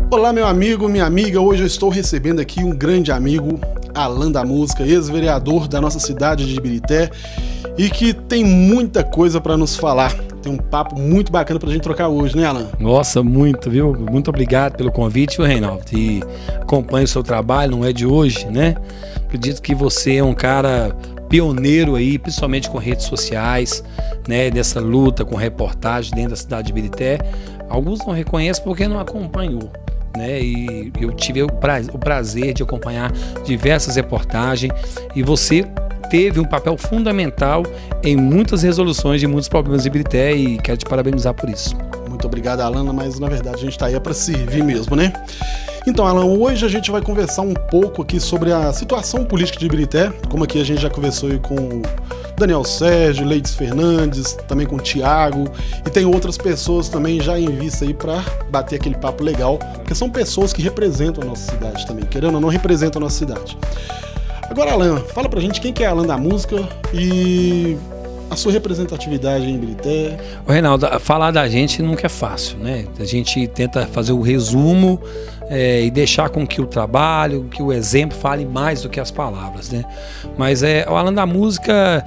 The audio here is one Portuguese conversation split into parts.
Olá, meu amigo, minha amiga. Hoje eu estou recebendo aqui um grande amigo, Alan da Música, ex-vereador da nossa cidade de Ibirité, e que tem muita coisa para nos falar. Tem um papo muito bacana pra gente trocar hoje, né, Alan? Nossa, muito, viu? Muito obrigado pelo convite, viu, Reinaldo? E acompanho o seu trabalho, não é de hoje, né? Acredito que você é um cara pioneiro aí, principalmente com redes sociais, né? Nessa luta com reportagem dentro da cidade de Ibirité. Alguns não reconhecem porque não acompanhou, né? E eu tive o prazer de acompanhar diversas reportagens e você teve um papel fundamental em muitas resoluções de muitos problemas de Ibirité e quero te parabenizar por isso. Muito obrigado, Alan, mas na verdade a gente está aí para servir mesmo, né? Então, Alan, hoje a gente vai conversar um pouco aqui sobre a situação política de Ibirité, como aqui a gente já conversou aí com Daniel Sérgio, Leides Fernandes, também com o Thiago, e tem outras pessoas também já em vista aí para bater aquele papo legal, porque são pessoas que representam a nossa cidade também, querendo ou não, representam a nossa cidade. Agora, Alan, fala pra gente quem que é Alan da Música e a sua representatividade em Ibirité. Ô, Reinaldo, falar da gente nunca é fácil, né? A gente tenta fazer o resumo e deixar com que o trabalho, que o exemplo fale mais do que as palavras, né? Mas o Alan da Música,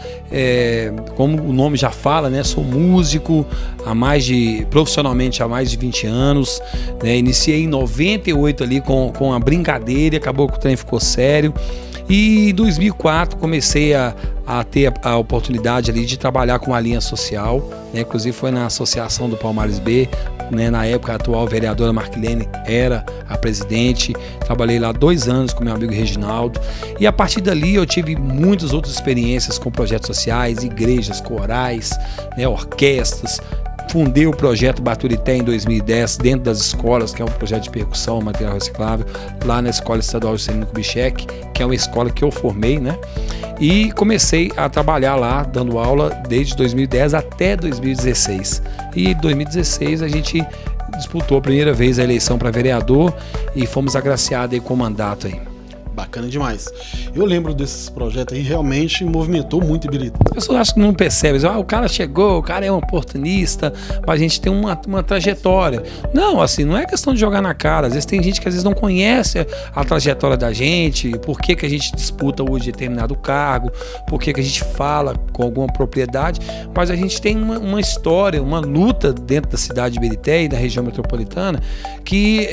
como o nome já fala, né? Sou músico profissionalmente há mais de 20 anos, né? Iniciei em 98 ali com a brincadeira, acabou que o trem ficou sério. E em 2004 comecei a ter a oportunidade ali de trabalhar com a linha social, né? Inclusive foi na Associação do Palmares B, né? Na época a atual vereadora Marquilene era a presidente. Trabalhei lá 2 anos com meu amigo Reginaldo e a partir dali eu tive muitas outras experiências com projetos sociais, igrejas, corais, né? Orquestras. Fundei o projeto Baturité em 2010 dentro das escolas, que é um projeto de percussão, material reciclável, lá na Escola Estadual Juscelino Kubitschek, que é uma escola que eu formei, né? E comecei a trabalhar lá, dando aula desde 2010 até 2016. E em 2016 a gente disputou a primeira vez a eleição para vereador e fomos agraciados aí com o mandato aí. Bacana demais. Eu lembro desses projetos aí, realmente movimentou muito Ibirité. As pessoas acham que não percebem, o cara chegou, o cara é um oportunista, mas a gente tem uma trajetória. Não, assim, não é questão de jogar na cara. Às vezes tem gente que às vezes não conhece a trajetória da gente, por que a gente disputa hoje determinado cargo, por que a gente fala com alguma propriedade, mas a gente tem uma história, uma luta dentro da cidade de Ibirité e da região metropolitana que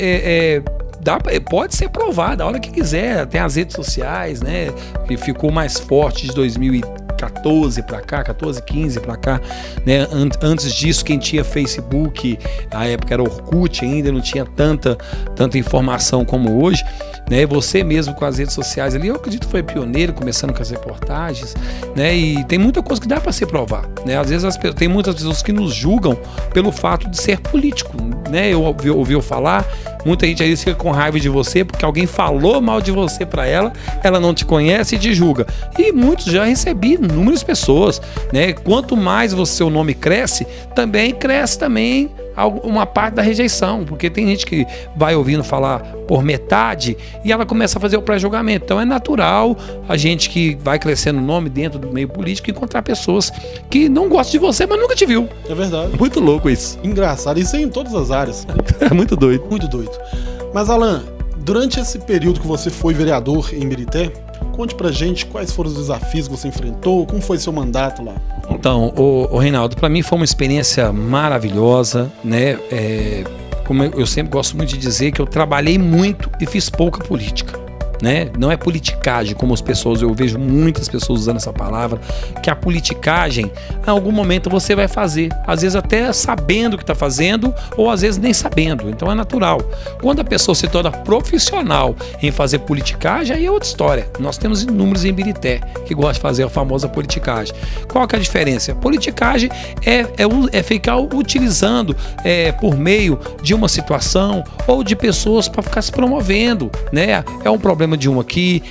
pode ser provada a hora que quiser. Tem as redes sociais, né, que ficou mais forte de 2014 para cá, 14, 15 para cá, né? Antes disso, quem tinha Facebook, na época era Orkut ainda, não tinha tanta informação como hoje, né? Você mesmo com as redes sociais ali, eu acredito que foi pioneiro, começando com as reportagens, né? E tem muita coisa que dá para ser provar, né? Às vezes tem muitas pessoas que nos julgam pelo fato de ser político, né? Eu ouvi falar, muita gente aí fica com raiva de você porque alguém falou mal de você para ela não te conhece e te julga. E muitos já recebi inúmeras pessoas, né? Quanto mais seu nome cresce também uma parte da rejeição, porque tem gente que vai ouvindo falar por metade e ela começa a fazer o pré-julgamento. Então é natural a gente que vai crescendo o nome dentro do meio político encontrar pessoas que não gostam de você, mas nunca te viu. É verdade. Muito louco isso. Engraçado, isso é em todas as áreas. É muito doido. Muito doido. Mas, Alan, durante esse período que você foi vereador em Ibirité, conte pra gente quais foram os desafios que você enfrentou, como foi seu mandato lá. Então, o Reinaldo, para mim foi uma experiência maravilhosa, né? Como eu sempre gosto muito de dizer, que eu trabalhei muito e fiz pouca política, né? Não é politicagem, como eu vejo muitas pessoas usando essa palavra, que a politicagem, em algum momento você vai fazer, às vezes até sabendo o que está fazendo, ou às vezes nem sabendo, então é natural. Quando a pessoa se torna profissional em fazer politicagem, aí é outra história. Nós temos inúmeros em Ibirité que gostam de fazer a famosa politicagem. Qual que é a diferença? Politicagem é ficar utilizando por meio de uma situação ou de pessoas para ficar se promovendo, né? É um problema de um aqui,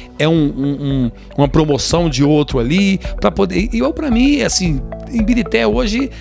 uma promoção de outro ali, para poder. E para mim, assim, em Ibirité hoje,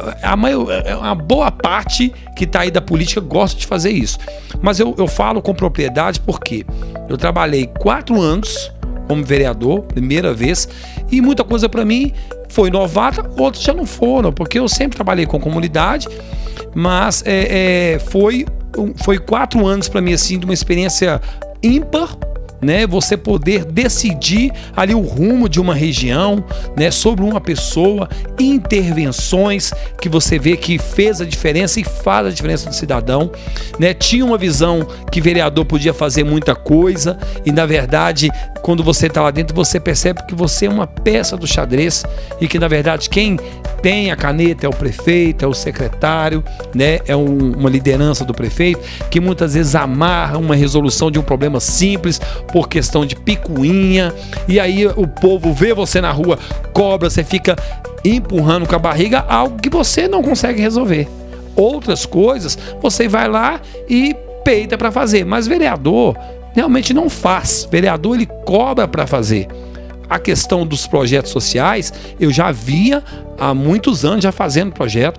uma boa parte que está aí da política gosta de fazer isso. Mas eu falo com propriedade porque eu trabalhei 4 anos como vereador, primeira vez, e muita coisa para mim foi novata, outras já não foram, porque eu sempre trabalhei com comunidade, mas foi foi 4 anos para mim, assim, de uma experiência ímpar, né, você poder decidir ali o rumo de uma região, né, sobre uma pessoa, intervenções que você vê que fez a diferença e faz a diferença do cidadão, né, tinha uma visão que vereador podia fazer muita coisa e na verdade quando você está lá dentro você percebe que você é uma peça do xadrez e que na verdade quem tem a caneta é o prefeito, é o secretário, né, é uma liderança do prefeito que muitas vezes amarra uma resolução de um problema simples por questão de picuinha, e aí o povo vê você na rua, cobra, você fica empurrando com a barriga algo que você não consegue resolver. Outras coisas você vai lá e peita para fazer, mas vereador realmente não faz. Vereador ele cobra para fazer. A questão dos projetos sociais, eu já via há muitos anos já fazendo projeto.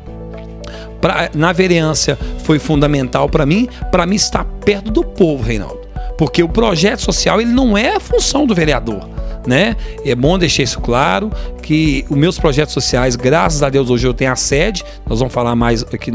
Na vereança foi fundamental para mim estar perto do povo, Reinaldo. Porque o projeto social ele não é a função do vereador, né? É bom deixar isso claro, que os meus projetos sociais, graças a Deus, hoje eu tenho a sede, nós vamos falar mais aqui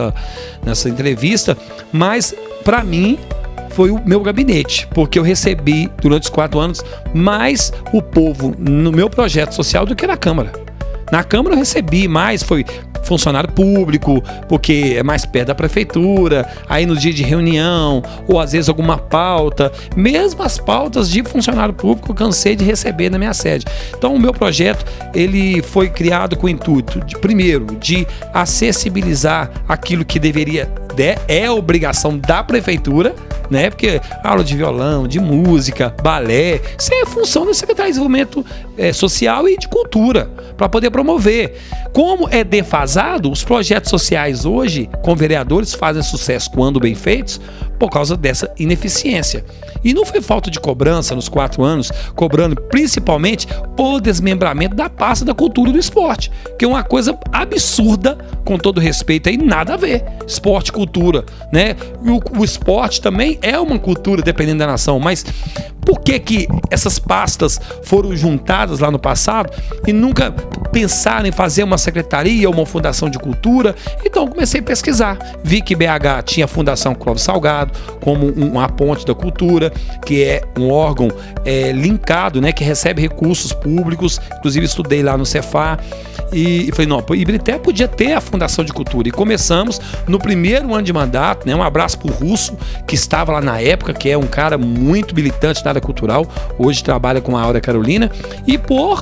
nessa entrevista, mas para mim foi o meu gabinete, porque eu recebi durante os 4 anos mais o povo no meu projeto social do que na Câmara. Na Câmara eu recebi mais, foi funcionário público, porque é mais perto da prefeitura, aí no dia de reunião, ou às vezes alguma pauta, mesmo as pautas de funcionário público eu cansei de receber na minha sede. Então o meu projeto, ele foi criado com o intuito, primeiro, de acessibilizar aquilo que deveria, é obrigação da prefeitura, né? Porque aula de violão, de música, balé, isso é função da Secretaria de Desenvolvimento Social e de Cultura, para poder promover. Como é defasado, os projetos sociais hoje, com vereadores, fazem sucesso quando bem feitos, por causa dessa ineficiência. E não foi falta de cobrança nos 4 anos, cobrando principalmente o desmembramento da pasta da cultura e do esporte, que é uma coisa absurda, com todo respeito aí, nada a ver. Esporte, cultura, né? O esporte também é uma cultura, dependendo da nação, mas por que essas pastas foram juntadas lá no passado e nunca pensaram em fazer uma secretaria ou uma fundação de cultura? Então eu comecei a pesquisar, vi que BH tinha a Fundação Clóvis Salgado como uma ponte da cultura, que é um órgão linkado, né, que recebe recursos públicos, inclusive estudei lá no Cefar e falei, não, Ibirité podia ter a Fundação de Cultura, e começamos no primeiro ano de mandato, né, um abraço pro Russo, que estava lá na época, que é um cara muito militante na área cultural, hoje trabalha com a Aura Carolina, e por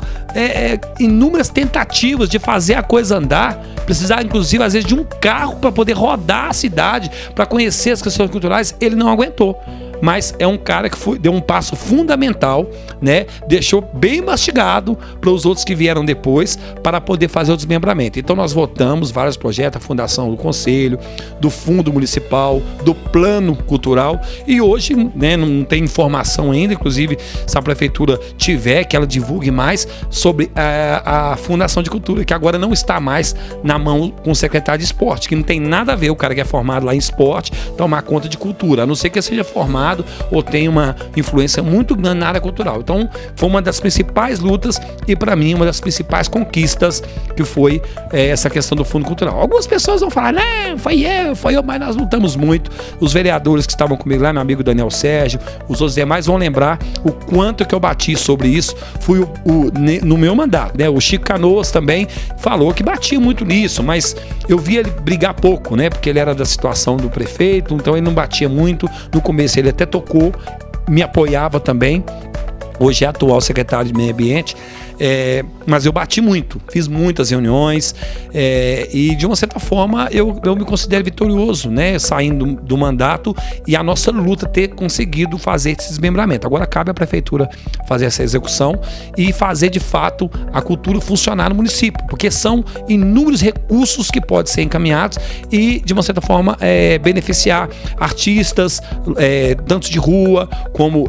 inúmeras tentativas de fazer a coisa andar, precisar inclusive às vezes de um carro para poder rodar a cidade, para conhecer as questões culturais, ele não aguentou. Mas é um cara que deu um passo fundamental, né? Deixou bem mastigado para os outros que vieram depois para poder fazer o desmembramento. Então nós votamos vários projetos, a fundação do Conselho, do Fundo Municipal, do Plano Cultural, e hoje, né, não tem informação ainda, inclusive se a Prefeitura tiver, que ela divulgue mais sobre a Fundação de Cultura, que agora não está mais na mão com o secretário de Esporte, que não tem nada a ver o cara que é formado lá em esporte tomar conta de cultura, a não ser que seja formado ou tem uma influência muito grande na área cultural. Então foi uma das principais lutas e para mim uma das principais conquistas, que foi essa questão do Fundo Cultural. Algumas pessoas vão falar, não, foi eu, mas nós lutamos muito. Os vereadores que estavam comigo lá, meu amigo Daniel Sérgio, os outros demais vão lembrar o quanto que eu bati sobre isso. Fui no meu mandato, né? O Chico Canoas também falou que batia muito nisso, mas eu vi ele brigar pouco, né? Porque ele era da situação do prefeito, então ele não batia muito. No começo ele até tocou, me apoiava também. Hoje é atual secretário de Meio Ambiente, mas eu bati muito, fiz muitas reuniões e de uma certa forma eu me considero vitorioso, né, saindo do mandato e a nossa luta ter conseguido fazer esse desmembramento. Agora cabe à prefeitura fazer essa execução e fazer de fato a cultura funcionar no município, porque são inúmeros recursos que podem ser encaminhados e de uma certa forma beneficiar artistas, tanto de rua como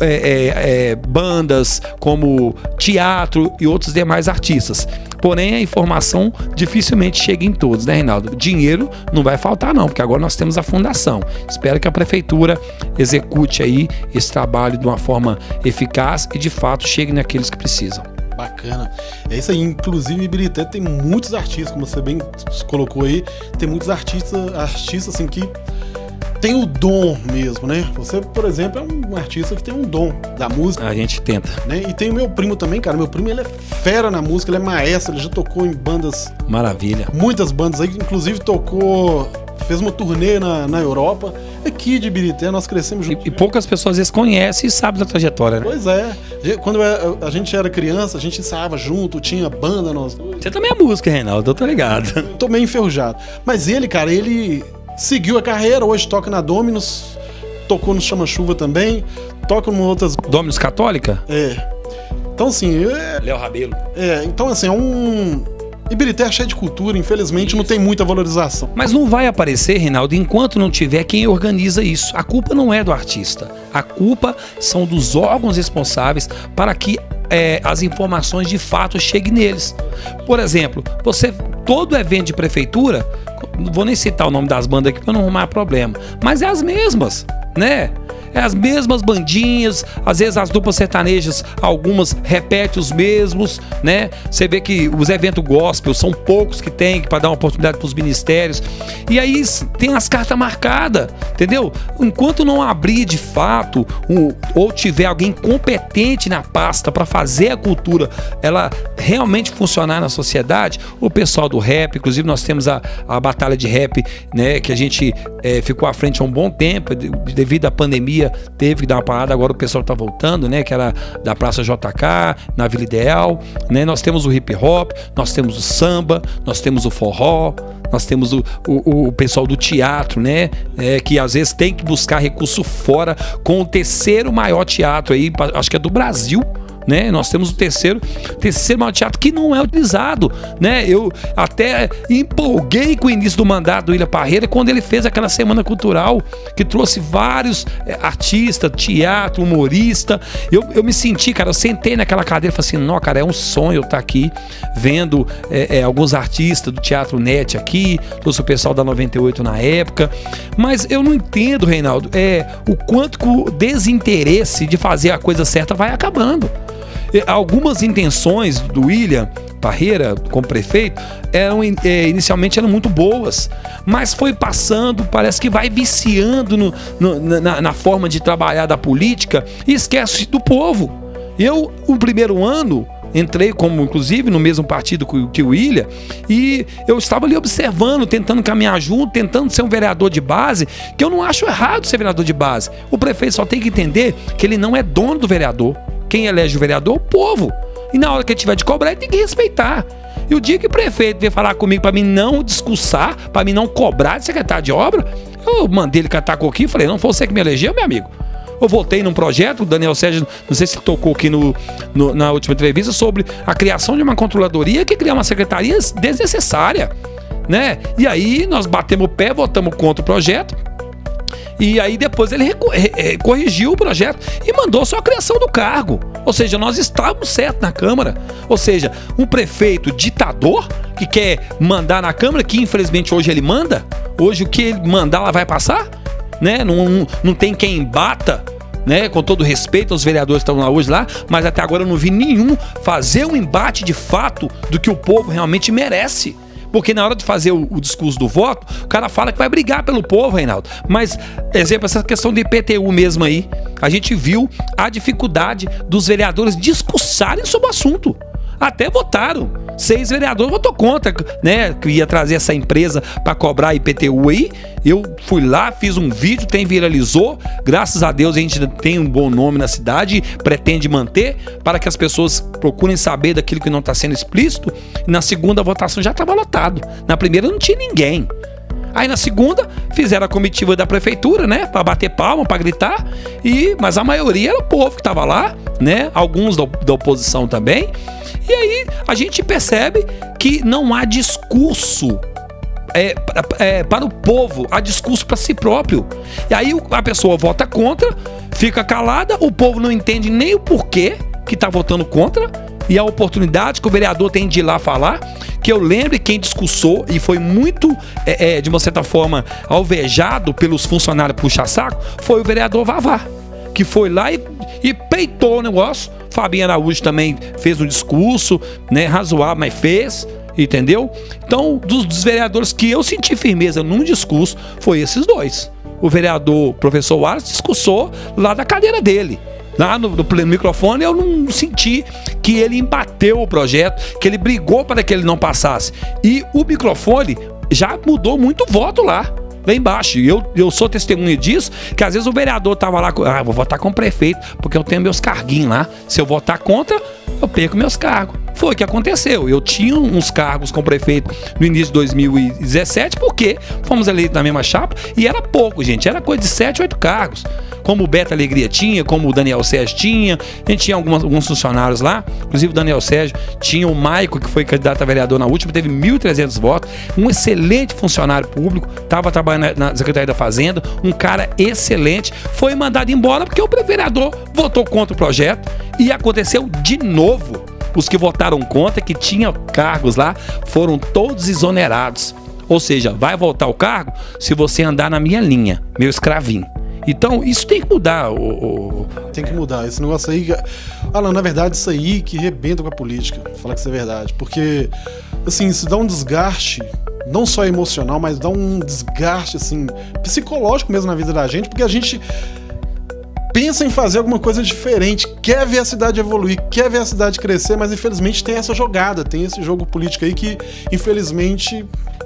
bandas, como teatro e outros demais artistas. Porém, a informação dificilmente chega em todos, né, Reinaldo? Dinheiro não vai faltar não, porque agora nós temos a fundação. Espero que a prefeitura execute aí esse trabalho de uma forma eficaz e de fato chegue naqueles que precisam. Bacana. É isso aí. Inclusive, Ibirité tem muitos artistas, como você bem colocou aí, tem muitos artistas assim que tem o dom mesmo, né? Você, por exemplo, é um artista que tem um dom da música. A gente tenta. Né? E tem o meu primo também, cara. Meu primo, ele é fera na música, ele é maestro, ele já tocou em bandas... Maravilha. Muitas bandas aí, inclusive tocou... Fez uma turnê na Europa. Aqui de Ibirité, nós crescemos juntos. E poucas pessoas às vezes conhecem e sabem da trajetória, né? Pois é. Quando a gente era criança, a gente ensaiava junto, tinha banda, nós dois. Você também é música, Reinaldo, eu tô ligado. Tô meio enferrujado. Mas ele, cara, ele seguiu a carreira, hoje toca na Dominus, tocou no Chama-Chuva também, toca em outras... Dominus Católica? É. Então, assim... Léo Rabelo. Então, assim, é um... Ibirité é cheio de cultura, infelizmente não tem muita valorização. Mas não vai aparecer, Reinaldo, enquanto não tiver quem organiza isso. A culpa não é do artista. A culpa são dos órgãos responsáveis para que as informações de fato cheguem neles. Por exemplo, todo evento de prefeitura, não vou nem citar o nome das bandas aqui para não arrumar problema, mas é as mesmas, né? É as mesmas bandinhas, às vezes as duplas sertanejas, algumas repetem os mesmos, né? Você vê que os eventos gospel são poucos que tem para dar uma oportunidade para os ministérios. E aí tem as cartas marcadas, entendeu? Enquanto não abrir de fato, ou tiver alguém competente na pasta para fazer a cultura ela realmente funcionar na sociedade, o pessoal do rap, inclusive nós temos a batalha de rap, né? Que a gente ficou à frente há um bom tempo, devido à pandemia, teve que dar uma parada, agora o pessoal tá voltando, né? Que era da Praça JK, na Vila Ideal, né? Nós temos o hip hop, nós temos o samba, nós temos o forró, nós temos o pessoal do teatro, né? Que às vezes tem que buscar recurso fora, com o terceiro maior teatro aí, acho que é do Brasil, né? Nós temos o terceiro maior teatro que não é utilizado, né? Eu até empolguei com o início do mandato do William Parreira quando ele fez aquela semana cultural que trouxe vários artistas, teatro, humorista. Eu me senti, cara, eu sentei naquela cadeira e falei assim, não, cara, é um sonho eu estar aqui vendo alguns artistas do Teatro Net aqui, trouxe o pessoal da 98 na época, mas eu não entendo, Reinaldo, o quanto que o desinteresse de fazer a coisa certa vai acabando. Algumas intenções do William Parreira como prefeito inicialmente eram muito boas, mas foi passando, parece que vai viciando na forma de trabalhar da política e esquece do povo. O primeiro ano entrei como, inclusive, no mesmo partido que o William, e eu estava ali observando, tentando caminhar junto, tentando ser um vereador de base, que eu não acho errado ser vereador de base. O prefeito só tem que entender que ele não é dono do vereador. Quem elege o vereador é o povo. E na hora que ele tiver de cobrar, ele tem que respeitar. E o dia que o prefeito veio falar comigo para mim não discursar, para mim não cobrar de secretário de obra, eu mandei ele catar coquinho e falei, não foi você que me elegeu, meu amigo. Eu voltei num projeto, o Daniel Sérgio, não sei se tocou aqui na última entrevista, sobre a criação de uma controladoria que cria uma secretaria desnecessária, né? E aí nós batemos o pé, votamos contra o projeto. E aí depois ele corrigiu o projeto e mandou só a criação do cargo. Ou seja, nós estávamos certos na Câmara. Ou seja, um prefeito ditador que quer mandar na Câmara, que infelizmente hoje ele manda. Hoje o que ele mandar lá vai passar, né? Não tem quem bata, né? Com todo respeito aos vereadores que estão lá hoje lá, mas até agora eu não vi nenhum fazer um embate de fato do que o povo realmente merece. Porque na hora de fazer o discurso do voto, o cara fala que vai brigar pelo povo, Reinaldo. Mas, exemplo, essa questão do IPTU mesmo aí, a gente viu a dificuldade dos vereadores discursarem sobre o assunto. Até votaram. 6 vereadores votou contra, né? Que ia trazer essa empresa para cobrar IPTU aí. Eu fui lá, fiz um vídeo, viralizou. Graças a Deus a gente tem um bom nome na cidade, pretende manter, para que as pessoas procurem saber daquilo que não está sendo explícito. E na segunda votação já estava lotado. Na primeira não tinha ninguém. Aí na segunda fizeram a comitiva da prefeitura, né? Para bater palma, para gritar. Mas a maioria era o povo que estava lá, né? Alguns da oposição também. E aí a gente percebe que não há discurso para o povo, há discurso para si próprio. E aí a pessoa vota contra, fica calada, o povo não entende nem o porquê que está votando contra, e a oportunidade que o vereador tem de ir lá falar, que eu lembre quem discursou e foi muito, de uma certa forma, alvejado pelos funcionários puxa-saco, foi o vereador Vavá, que foi lá e peitou o negócio. Fabinho Araújo também fez um discurso, né, razoável, mas fez, entendeu? Então, dos vereadores que eu senti firmeza num discurso, foi esses dois. o vereador professor Wallace discursou lá da cadeira dele. Lá no microfone eu não senti que ele embateu o projeto, que ele brigou para que ele não passasse. E o microfone já mudou muito voto lá embaixo. E eu sou testemunha disso, que às vezes o vereador tava lá, vou votar com o prefeito, porque eu tenho meus carguinhos lá. Se eu votar contra, eu perco meus cargos. Foi o que aconteceu. Eu tinha uns cargos com o prefeito no início de 2017, porque fomos eleitos na mesma chapa, e era pouco, gente. Era coisa de 7, 8 cargos. Como o Beto Alegria tinha, como o Daniel Sérgio tinha. A gente tinha alguns funcionários lá. Inclusive o Daniel Sérgio tinha o Maico, que foi candidato a vereador na última, teve 1.300 votos. Um excelente funcionário público, estava trabalhando na Secretaria da Fazenda. Um cara excelente. Foi mandado embora porque o vereador votou contra o projeto. E aconteceu de novo. Os que votaram contra, que tinham cargos lá, foram todos exonerados. Ou seja, vai voltar o cargo se você andar na minha linha, meu escravinho. Então, isso tem que mudar. Tem que mudar. Esse negócio aí... Alan, na verdade, isso aí que rebenta com a política. Falar que isso é verdade. Porque, assim, isso dá um desgaste, não só emocional, mas dá um desgaste, assim, psicológico mesmo na vida da gente, porque a gente pensa em fazer alguma coisa diferente, quer ver a cidade evoluir, quer ver a cidade crescer, mas infelizmente tem essa jogada, tem esse jogo político aí que, infelizmente,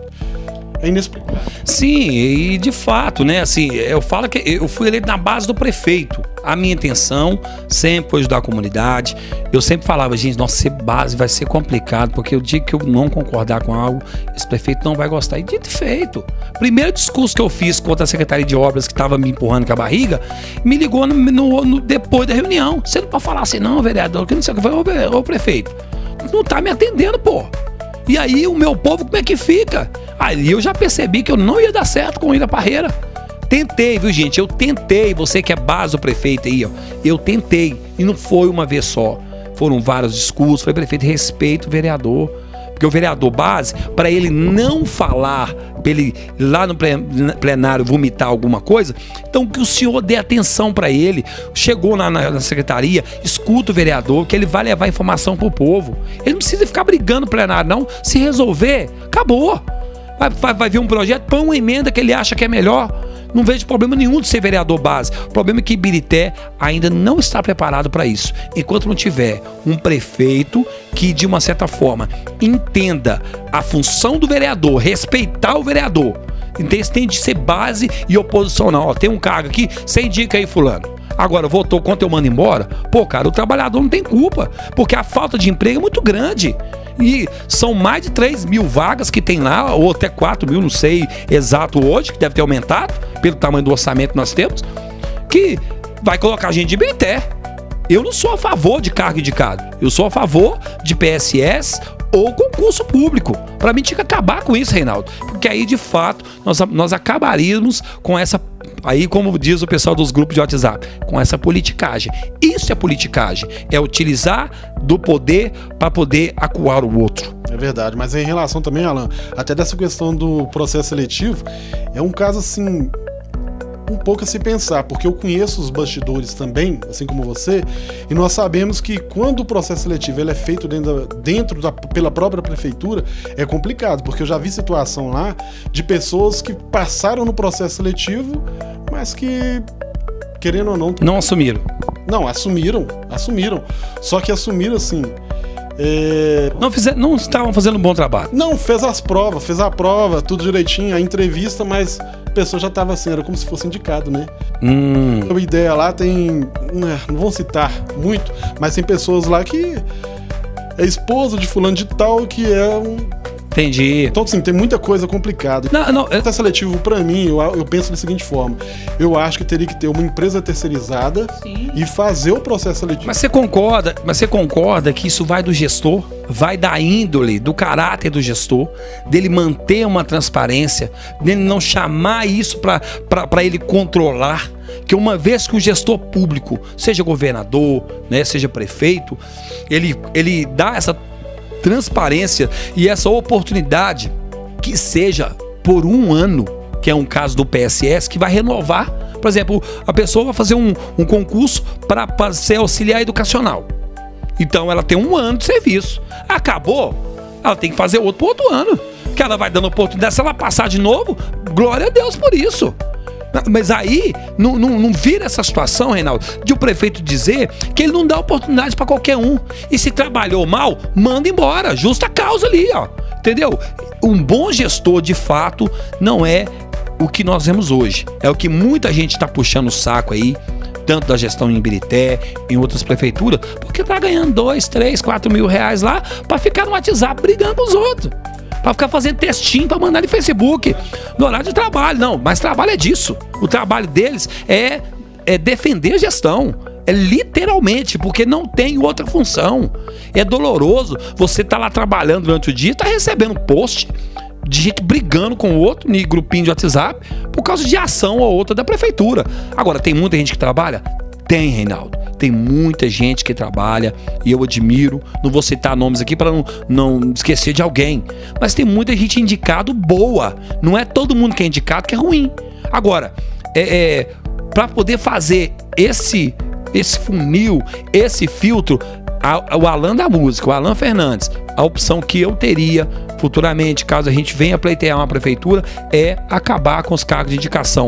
é inexplicável. Sim, e de fato, né, assim, eu falo que eu fui eleito na base do prefeito. A minha intenção sempre foi ajudar a comunidade. Eu sempre falava, gente, nossa, ser base vai ser complicado, porque o dia que eu não concordar com algo, esse prefeito não vai gostar. E dito e feito. Primeiro discurso que eu fiz contra a Secretaria de Obras, que estava me empurrando com a barriga, me ligou depois da reunião. Você não pode falar assim, não, vereador, que não sei o que foi, ô prefeito. Não tá me atendendo, pô. E aí o meu povo, como é que fica? Ali eu já percebi que eu não ia dar certo com o Ida Parreira. Tentei, viu, gente? Eu tentei. Você que é base do prefeito aí, ó. Eu tentei. E não foi uma vez só. Foram vários discursos. Falei, prefeito, respeito o vereador. Porque o vereador base, para ele não falar, para ele lá no plenário vomitar alguma coisa, então que o senhor dê atenção para ele. Chegou na secretaria, escuta o vereador, que ele vai levar informação pro povo. Ele não precisa ficar brigando no plenário, não. Se resolver, acabou. Vai vir um projeto, põe uma emenda que ele acha que é melhor. Não vejo problema nenhum de ser vereador base. O problema é que Ibirité ainda não está preparado para isso. Enquanto não tiver um prefeito que, de uma certa forma, entenda a função do vereador, respeitar o vereador. Então, isso tem de ser base e oposição, não. Ó, tem um cargo aqui, você indica aí, fulano. Agora, votou contra, eu mando embora. Pô, cara, o trabalhador não tem culpa, porque a falta de emprego é muito grande. E são mais de 3 mil vagas que tem lá, ou até 4 mil, não sei exato hoje, que deve ter aumentado, pelo tamanho do orçamento que nós temos, que vai colocar a gente de Ibirité. Eu não sou a favor de cargo indicado, eu sou a favor de PSS ou concurso público. Para mim tinha que acabar com isso, Reinaldo, porque aí de fato nós acabaríamos com essa, aí como diz o pessoal dos grupos de WhatsApp, com essa politicagem. Isso é politicagem, é utilizar do poder para poder acuar o outro. É verdade, mas em relação também, Alan, até dessa questão do processo seletivo, é um caso assim, um pouco a se pensar, porque eu conheço os bastidores também, assim como você, e nós sabemos que quando o processo seletivo ele é feito pela própria prefeitura, é complicado, porque eu já vi situação lá de pessoas que passaram no processo seletivo, mas que, querendo ou não... Não assumiram. Não, assumiram. Só que assumiram assim... Não estavam fazendo um bom trabalho. Não, fez a prova, tudo direitinho, a entrevista, mas a pessoa já estava assim, era como se fosse indicado, né? A ideia lá tem, não vou citar muito, mas tem pessoas lá que é esposa de fulano de tal, que é um... Entendi. Então, assim, tem muita coisa complicada. O processo seletivo, pra mim, eu penso da seguinte forma. Eu acho que teria que ter uma empresa terceirizada. Sim. E fazer o processo seletivo. Mas você concorda que isso vai do gestor? Vai da índole, do caráter do gestor, dele manter uma transparência, dele não chamar isso para ele controlar. Que uma vez que o gestor público, seja governador, né, seja prefeito, ele dá essa transparência e essa oportunidade, que seja por um ano, que é um caso do PSS, que vai renovar. Por exemplo, a pessoa vai fazer um concurso para ser auxiliar educacional. Então ela tem um ano de serviço. Acabou, ela tem que fazer outro ano. Que ela vai dando oportunidade. Se ela passar de novo, glória a Deus por isso. Mas aí não vira essa situação, Reinaldo, de o prefeito dizer que ele não dá oportunidade para qualquer um. E se trabalhou mal, manda embora. Justa causa ali, ó. Entendeu? Um bom gestor, de fato, não é o que nós vemos hoje. É o que muita gente está puxando o saco aí, tanto da gestão em Ibirité, em outras prefeituras, porque tá ganhando 2, 3, 4 mil reais lá para ficar no WhatsApp brigando com os outros. Para ficar fazendo textinho para mandar no Facebook, no horário de trabalho. Não, mas trabalho é disso. O trabalho deles é defender a gestão. É literalmente, porque não tem outra função. É doloroso você tá lá trabalhando durante o dia e tá recebendo post de gente brigando com o outro em grupinho de WhatsApp por causa de ação ou outra da prefeitura. Agora, tem muita gente que trabalha? Tem, Reinaldo. Tem muita gente que trabalha e eu admiro. Não vou citar nomes aqui para não esquecer de alguém. Mas tem muita gente indicado boa. Não é todo mundo que é indicado que é ruim. Agora, para poder fazer esse funil, esse filtro, o Alan da música, o Alan Fernandes, a opção que eu teria futuramente, caso a gente venha pleitear uma prefeitura, é acabar com os cargos de indicação.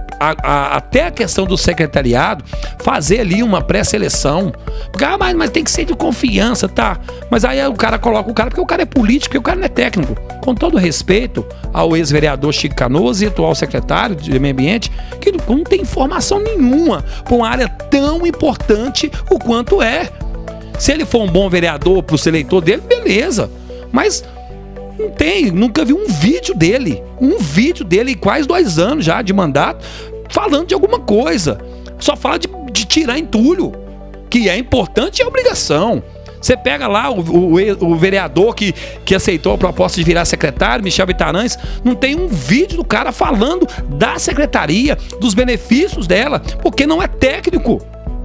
Até a questão do secretariado, fazer ali uma pré-seleção. Porque, mas tem que ser de confiança, tá? Mas aí o cara coloca o cara porque o cara é político e o cara não é técnico. Com todo respeito ao ex-vereador Chico Canoas e atual secretário de Meio Ambiente, que não tem informação nenhuma para uma área tão importante o quanto é. Se ele for um bom vereador para o eleitor dele, beleza. Mas não tem, nunca vi um vídeo dele em quase 2 anos já de mandato, falando de alguma coisa. Só fala de tirar entulho, que é importante e é obrigação. Você pega lá o vereador que aceitou a proposta de virar secretário, Michel Vitarães, não tem um vídeo do cara falando da secretaria, dos benefícios dela, porque não é técnico.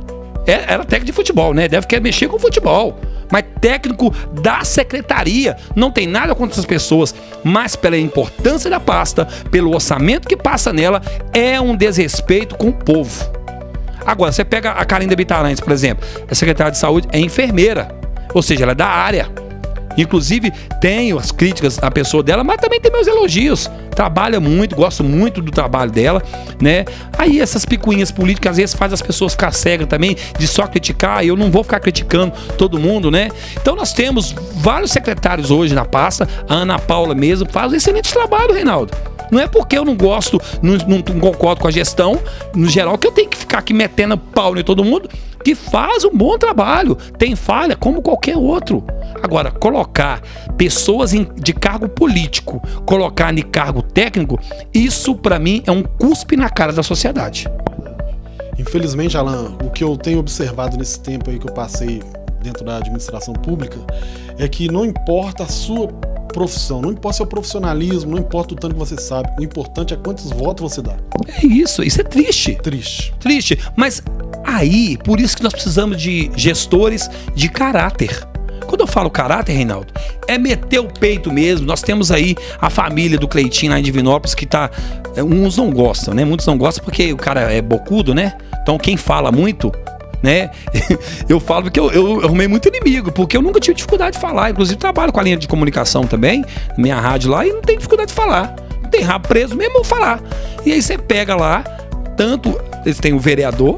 Era técnico de futebol, né? Deve querer mexer com futebol. Mas técnico da secretaria. Não tem nada contra essas pessoas, mas pela importância da pasta, pelo orçamento que passa nela, é um desrespeito com o povo. Agora, você pega a Carinda Vitarães, por exemplo, é secretária de saúde, é enfermeira. Ou seja, ela é da área. Inclusive, tenho as críticas à pessoa dela, mas também tem meus elogios. Trabalha muito, gosto muito do trabalho dela, né? Aí essas picuinhas políticas às vezes faz as pessoas ficar cegas também, de só criticar. Eu não vou ficar criticando todo mundo, né? Então nós temos vários secretários hoje na pasta. A Ana Paula mesmo faz um excelente trabalho, Reinaldo. Não é porque eu não gosto, não concordo com a gestão, no geral, que eu tenho que ficar aqui metendo pau em todo mundo, que faz um bom trabalho. Tem falha como qualquer outro. Agora, colocar pessoas de cargo político, colocar em cargo técnico, isso para mim é um cuspe na cara da sociedade. Infelizmente, Alan, o que eu tenho observado nesse tempo aí que eu passei dentro da administração pública é que não importa a sua profissão, não importa o seu profissionalismo, não importa o tanto que você sabe, o importante é quantos votos você dá. É isso é triste. Triste. Mas aí, por isso que nós precisamos de gestores de caráter. Quando eu falo caráter, Reinaldo, é meter o peito mesmo. Nós temos aí a família do Cleitinho lá em Divinópolis que tá... Uns não gostam, né? Muitos não gostam porque o cara é bocudo, né? Então quem fala muito, né? Eu falo porque eu arrumei muito inimigo, porque eu nunca tive dificuldade de falar. Inclusive trabalho com a linha de comunicação também, minha rádio lá, e não tem dificuldade de falar. Não tem rabo preso mesmo eu falar. E aí você pega lá, tanto eles têm o vereador,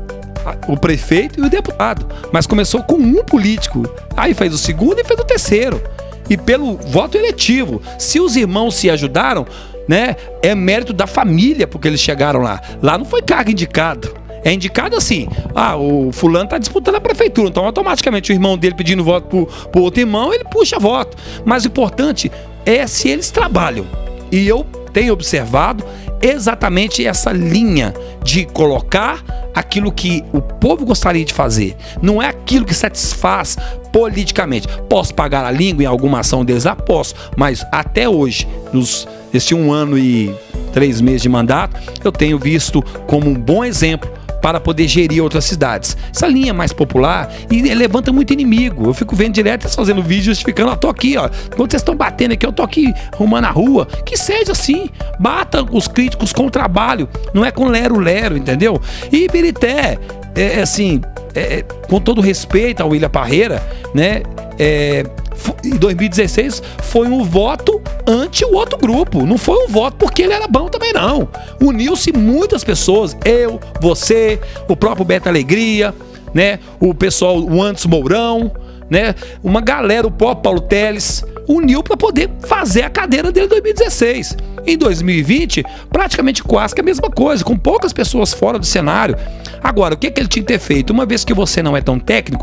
o prefeito e o deputado, mas começou com um político, aí fez o segundo e fez o terceiro, e pelo voto eletivo. Se os irmãos se ajudaram, né, é mérito da família porque eles chegaram lá. Lá não foi cargo indicado, é indicado assim, o fulano tá disputando a prefeitura, então automaticamente o irmão dele pedindo voto pro outro irmão, ele puxa voto. Mas o importante é se eles trabalham, e eu tenho observado exatamente essa linha de colocar aquilo que o povo gostaria de fazer, não é aquilo que satisfaz politicamente. Posso pagar a língua em alguma ação deles? Posso, mas até hoje, nesse 1 ano e 3 meses de mandato, eu tenho visto como um bom exemplo para poder gerir outras cidades. Essa linha mais popular e levanta muito inimigo. Eu fico vendo direto eles fazendo vídeo justificando, tô aqui, quando vocês estão batendo aqui, eu tô aqui arrumando a rua. Que seja assim, bata os críticos com o trabalho, não é com lero-lero, entendeu? E Ibirité, com todo respeito ao William Parreira, né, Em 2016 foi um voto ante o outro grupo. Não foi um voto porque ele era bom também, não. Uniu-se muitas pessoas. Eu, você, o próprio Beto Alegria, né? O pessoal, o Anderson Mourão, né? Uma galera, o próprio Paulo Teles, uniu para poder fazer a cadeira dele em 2016. Em 2020, praticamente quase que a mesma coisa, com poucas pessoas fora do cenário. Agora, o que ele tinha que ter feito? Uma vez que você não é tão técnico,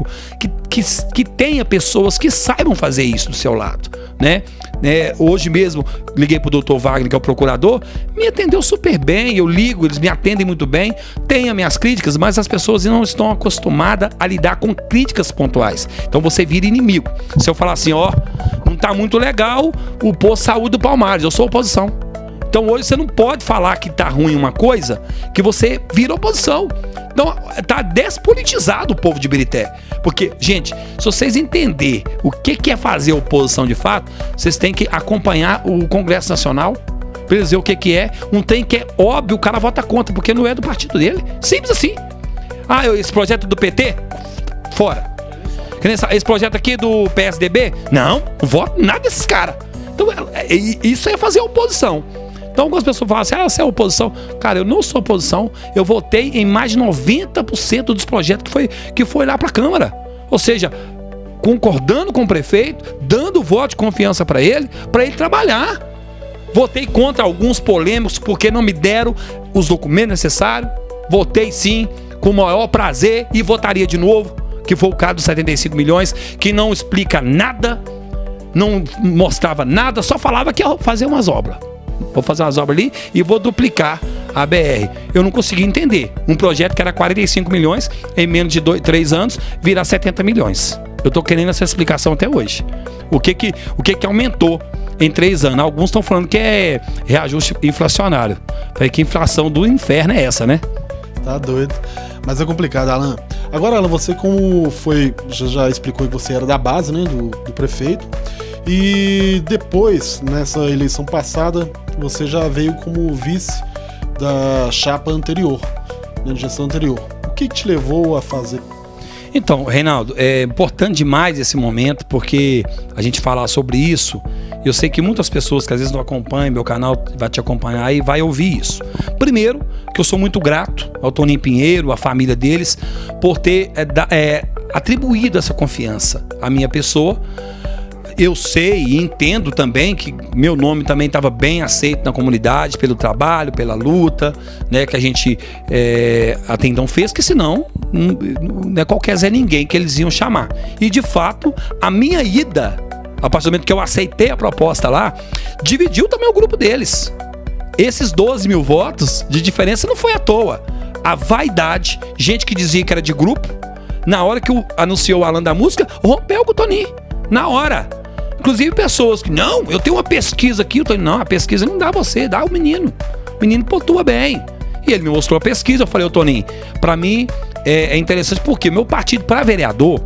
que tenha pessoas que saibam fazer isso do seu lado, né? Hoje mesmo, liguei pro Dr. Wagner, que é o procurador, me atendeu super bem, eu ligo, eles me atendem muito bem, tenho as minhas críticas, mas as pessoas não estão acostumadas a lidar com críticas pontuais. Então você vira inimigo. Se eu falar assim, ó, não tá muito legal o posto de saúde do Palmares, eu sou oposição. Então hoje você não pode falar que tá ruim uma coisa que você vira oposição. Então tá despolitizado o povo de Ibirité. Porque, gente, se vocês entenderem o que é fazer oposição de fato, vocês têm que acompanhar o Congresso Nacional para dizer o que é. Um trem que é óbvio, o cara vota contra, porque não é do partido dele. Simples assim. Ah, esse projeto do PT? Fora. Esse projeto aqui do PSDB? Não voto nada desses caras. Então isso é fazer oposição. Então algumas pessoas falam assim, ah, você é oposição. Cara, eu não sou oposição. Eu votei em mais de 90% dos projetos que foi lá para a Câmara. Ou seja, concordando com o prefeito, dando voto de confiança para ele trabalhar. Votei contra alguns polêmicos porque não me deram os documentos necessários. Votei sim, com o maior prazer, e votaria de novo, que foi o caso dos 75 milhões, que não explica nada, não mostrava nada, só falava que ia fazer umas obras. Vou fazer umas obras ali e vou duplicar a BR. Eu não consegui entender. Um projeto que era 45 milhões, em menos de 3 anos, virar 70 milhões. Eu estou querendo essa explicação até hoje. O que aumentou em 3 anos? Alguns estão falando que é reajuste inflacionário. Falei que inflação do inferno é essa, né? Tá doido. Mas é complicado, Alan. Agora, Alan, você como foi... Já explicou que você era da base, né? Do prefeito. E depois, nessa eleição passada, você já veio como vice da chapa anterior, da gestão anterior. O que te levou a fazer? Então, Reinaldo, é importante demais esse momento, porque a gente falar sobre isso, eu sei que muitas pessoas que às vezes não acompanham meu canal, vai te acompanhar e vai ouvir isso. Primeiro, que eu sou muito grato ao Toninho Pinheiro, à família deles, por ter atribuído essa confiança à minha pessoa. Eu sei e entendo também que meu nome também estava bem aceito na comunidade, pelo trabalho, pela luta, né, que a gente até então fez, que senão não é qualquer Zé Ninguém que eles iam chamar. E de fato, a minha ida, a partir do momento que eu aceitei a proposta lá, dividiu também o grupo deles. Esses 12 mil votos de diferença não foi à toa. A vaidade, gente que dizia que era de grupo, na hora que anunciou o Alan da música, rompeu com o Toninho. Na hora. Inclusive pessoas que, não, eu tenho uma pesquisa aqui. Eu tô, não, a pesquisa não dá você, dá o menino. O menino pontua bem. E ele me mostrou a pesquisa, eu falei, ô Toninho, pra mim é interessante porque meu partido para vereador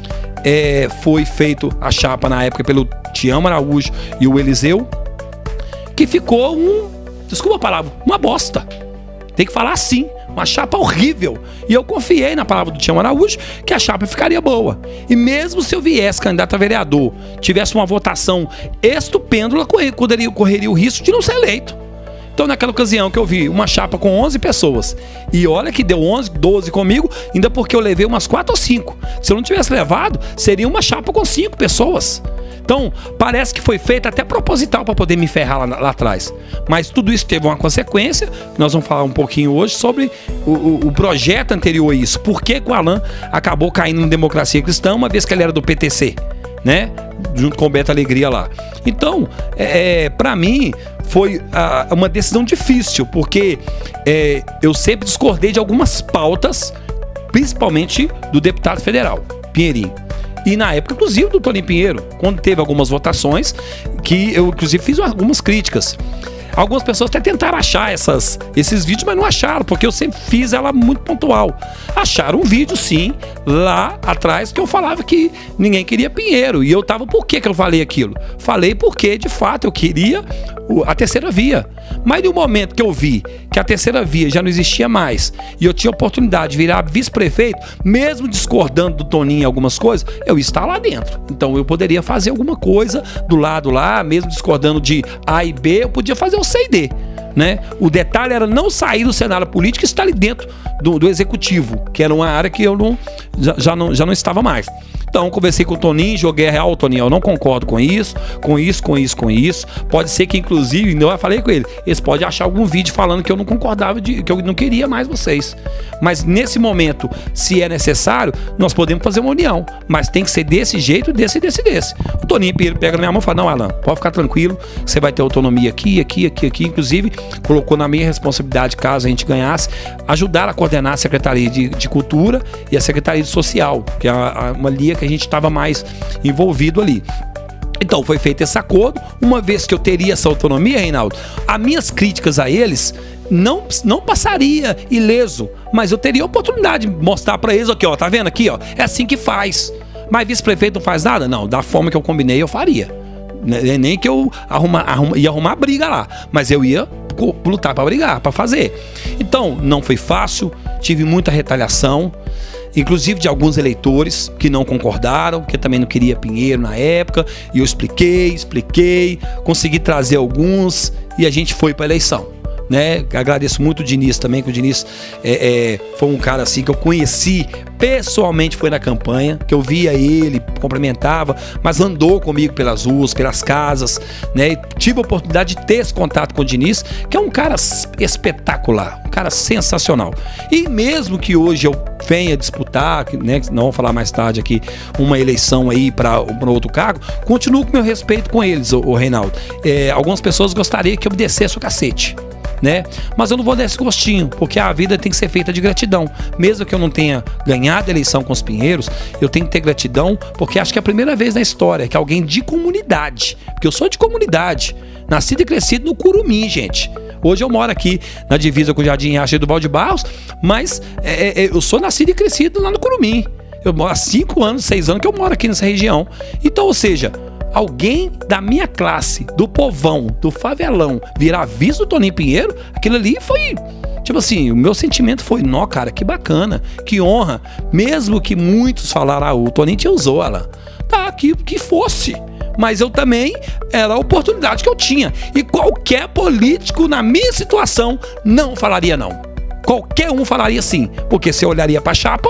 foi feito a chapa na época pelo Tião Araújo e o Eliseu, que ficou desculpa a palavra, uma bosta. Tem que falar assim, uma chapa horrível. E eu confiei na palavra do Tião Araújo que a chapa ficaria boa. E mesmo se eu viesse candidato a vereador, tivesse uma votação estupenda, correria o risco de não ser eleito. Então naquela ocasião que eu vi uma chapa com 11 pessoas, e olha que deu 11, 12 comigo, ainda porque eu levei umas 4 ou 5. Se eu não tivesse levado, seria uma chapa com 5 pessoas. Então, parece que foi feito até proposital para poder me ferrar lá atrás. Mas tudo isso teve uma consequência. Nós vamos falar um pouquinho hoje sobre o projeto anterior a isso. Por que o Alan acabou caindo na Democracia Cristã, uma vez que ele era do PTC, né? Junto com o Beto Alegria lá. Então, para mim, foi uma decisão difícil, porque eu sempre discordei de algumas pautas, principalmente do deputado federal, Pinheirinho. E na época, inclusive, do Toninho Pinheiro, quando teve algumas votações, que eu, inclusive, fiz algumas críticas. Algumas pessoas até tentaram achar esses vídeos, mas não acharam, porque eu sempre fiz ela muito pontual. Acharam um vídeo, sim, lá atrás, que eu falava que ninguém queria Pinheiro. E eu tava, por que eu falei aquilo? Falei porque, de fato, eu queria a terceira via. Mas no momento que eu vi que a terceira via já não existia mais e eu tinha a oportunidade de virar vice-prefeito, mesmo discordando do Toninho em algumas coisas, eu ia estar lá dentro. Então eu poderia fazer alguma coisa do lado lá, mesmo discordando de A e B, eu podia fazer o C e D, né? O detalhe era não sair do cenário político e estar ali dentro do executivo, que era uma área que eu já não estava mais. Então, conversei com o Toninho, joguei a real, Toninho, eu não concordo com isso. Pode ser que, inclusive, eu falei com ele, eles podem achar algum vídeo falando que eu não concordava, que eu não queria mais vocês. Mas nesse momento, se é necessário, nós podemos fazer uma união. Mas tem que ser desse jeito, desse. O Toninho pega na minha mão e fala, não, Alan, pode ficar tranquilo, você vai ter autonomia aqui. Inclusive, colocou na minha responsabilidade, caso a gente ganhasse, ajudar a coordenar a Secretaria de Cultura e a Secretaria de Social, que é uma linha que a gente estava mais envolvido ali. Então foi feito esse acordo. Uma vez que eu teria essa autonomia, Reinaldo, as minhas críticas a eles não passaria ileso, mas eu teria a oportunidade de mostrar para eles, aqui, ó, tá vendo aqui, ó, é assim que faz. Mas vice-prefeito não faz nada? Não, da forma que eu combinei eu faria. Nem que eu ia arrumar briga lá, mas eu ia lutar para brigar, para fazer. Então não foi fácil, tive muita retaliação, inclusive de alguns eleitores que não concordaram, que também não queria Pinheiro na época, e eu expliquei, consegui trazer alguns e a gente foi para a eleição, né? Agradeço muito o Diniz também, que o Diniz foi um cara assim que eu conheci pessoalmente, foi na campanha, que eu via ele, cumprimentava, mas andou comigo pelas ruas, pelas casas, né? E tive a oportunidade de ter esse contato com o Diniz, que é um cara espetacular, um cara sensacional. E mesmo que hoje eu venha disputar, né, não vou falar mais tarde aqui, uma eleição aí para outro cargo, continuo com meu respeito com eles, o Reinaldo. Algumas pessoas gostariam que eu descesse o cacete, né? Mas eu não vou dar esse gostinho, porque a vida tem que ser feita de gratidão. Mesmo que eu não tenha ganhado a eleição com os Pinheiros, eu tenho que ter gratidão, porque acho que é a primeira vez na história que alguém de comunidade, porque eu sou de comunidade, nascido e crescido no Curumim, gente. Hoje eu moro aqui na divisa com o Jardim Acha do Val de Barros, mas eu sou nascido e crescido lá no Curumim. Eu moro há 5 anos, 6 anos que eu moro aqui nessa região. Então, ou seja, alguém da minha classe, do povão, do favelão, virar vice do Toninho Pinheiro, aquilo ali foi, tipo assim, o meu sentimento foi, nó, cara, que bacana, que honra. Mesmo que muitos falaram, o Toninho te usou, ela, tá, que fosse. Mas eu também, era a oportunidade que eu tinha. E qualquer político na minha situação não falaria não. Qualquer um falaria sim. Porque se eu olharia pra chapa,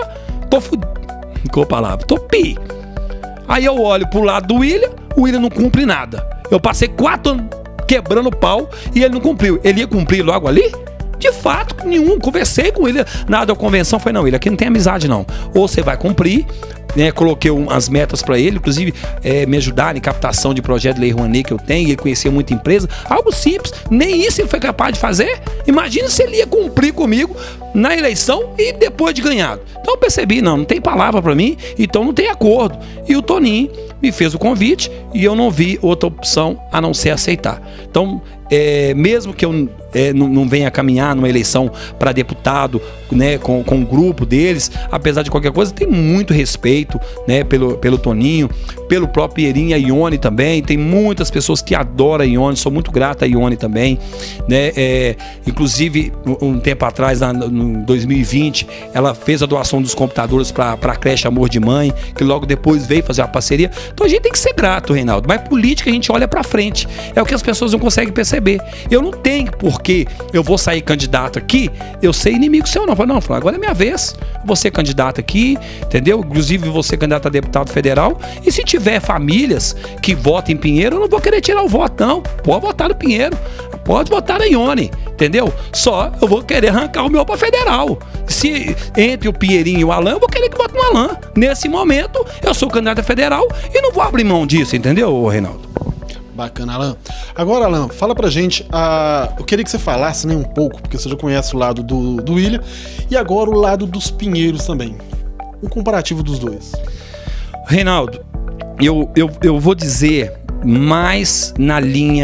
tô pi. Aí eu olho pro lado do William, o William não cumpre nada. Eu passei 4 anos quebrando pau e ele não cumpriu. Ele ia cumprir logo ali? De fato, nenhum. Conversei com ele na da convenção, foi não, ele aqui não tem amizade não. Ou você vai cumprir, né? Coloquei as metas para ele, inclusive me ajudar em captação de projeto de Lei Rouanet que eu tenho, ele conhecia muita empresa, algo simples, nem isso ele foi capaz de fazer. Imagina se ele ia cumprir comigo na eleição e depois de ganhado. Então eu percebi, não tem palavra para mim, então não tem acordo. E o Toninho me fez o convite e eu não vi outra opção a não ser aceitar. Então, mesmo que eu não venha caminhar numa eleição para deputado, né, com o grupo deles, apesar de qualquer coisa, tem muito respeito, né, pelo Toninho, pelo próprio Pinheirinho e a Ione também. Tem muitas pessoas que adoram a Ione, sou muito grata a Ione também, né? Inclusive, um tempo atrás, no 2020, ela fez a doação dos computadores para a creche Amor de Mãe, que logo depois veio fazer uma parceria. Então a gente tem que ser grato, Reinaldo, mas política a gente olha para frente, é o que as pessoas não conseguem perceber. Eu não tenho porque eu vou sair candidato aqui, eu ser inimigo seu não. Não, agora é minha vez, vou ser candidato aqui, entendeu? Inclusive vou ser candidato a deputado federal, e se tiver famílias que votam em Pinheiro, eu não vou querer tirar o voto não, pode votar no Pinheiro, pode votar na Ione, entendeu? Só eu vou querer arrancar o meu para federal. Se entre o Pinheirinho e o Alan, eu vou querer que vote no Alan. Nesse momento, eu sou candidato a federal e não vou abrir mão disso, entendeu, Reinaldo? Bacana, Alan. Agora, Alan, fala pra gente, eu queria que você falasse, né, um pouco, porque você já conhece o lado do William, e agora o lado dos Pinheiros também. Um comparativo dos dois. Reinaldo, eu vou dizer mais na linha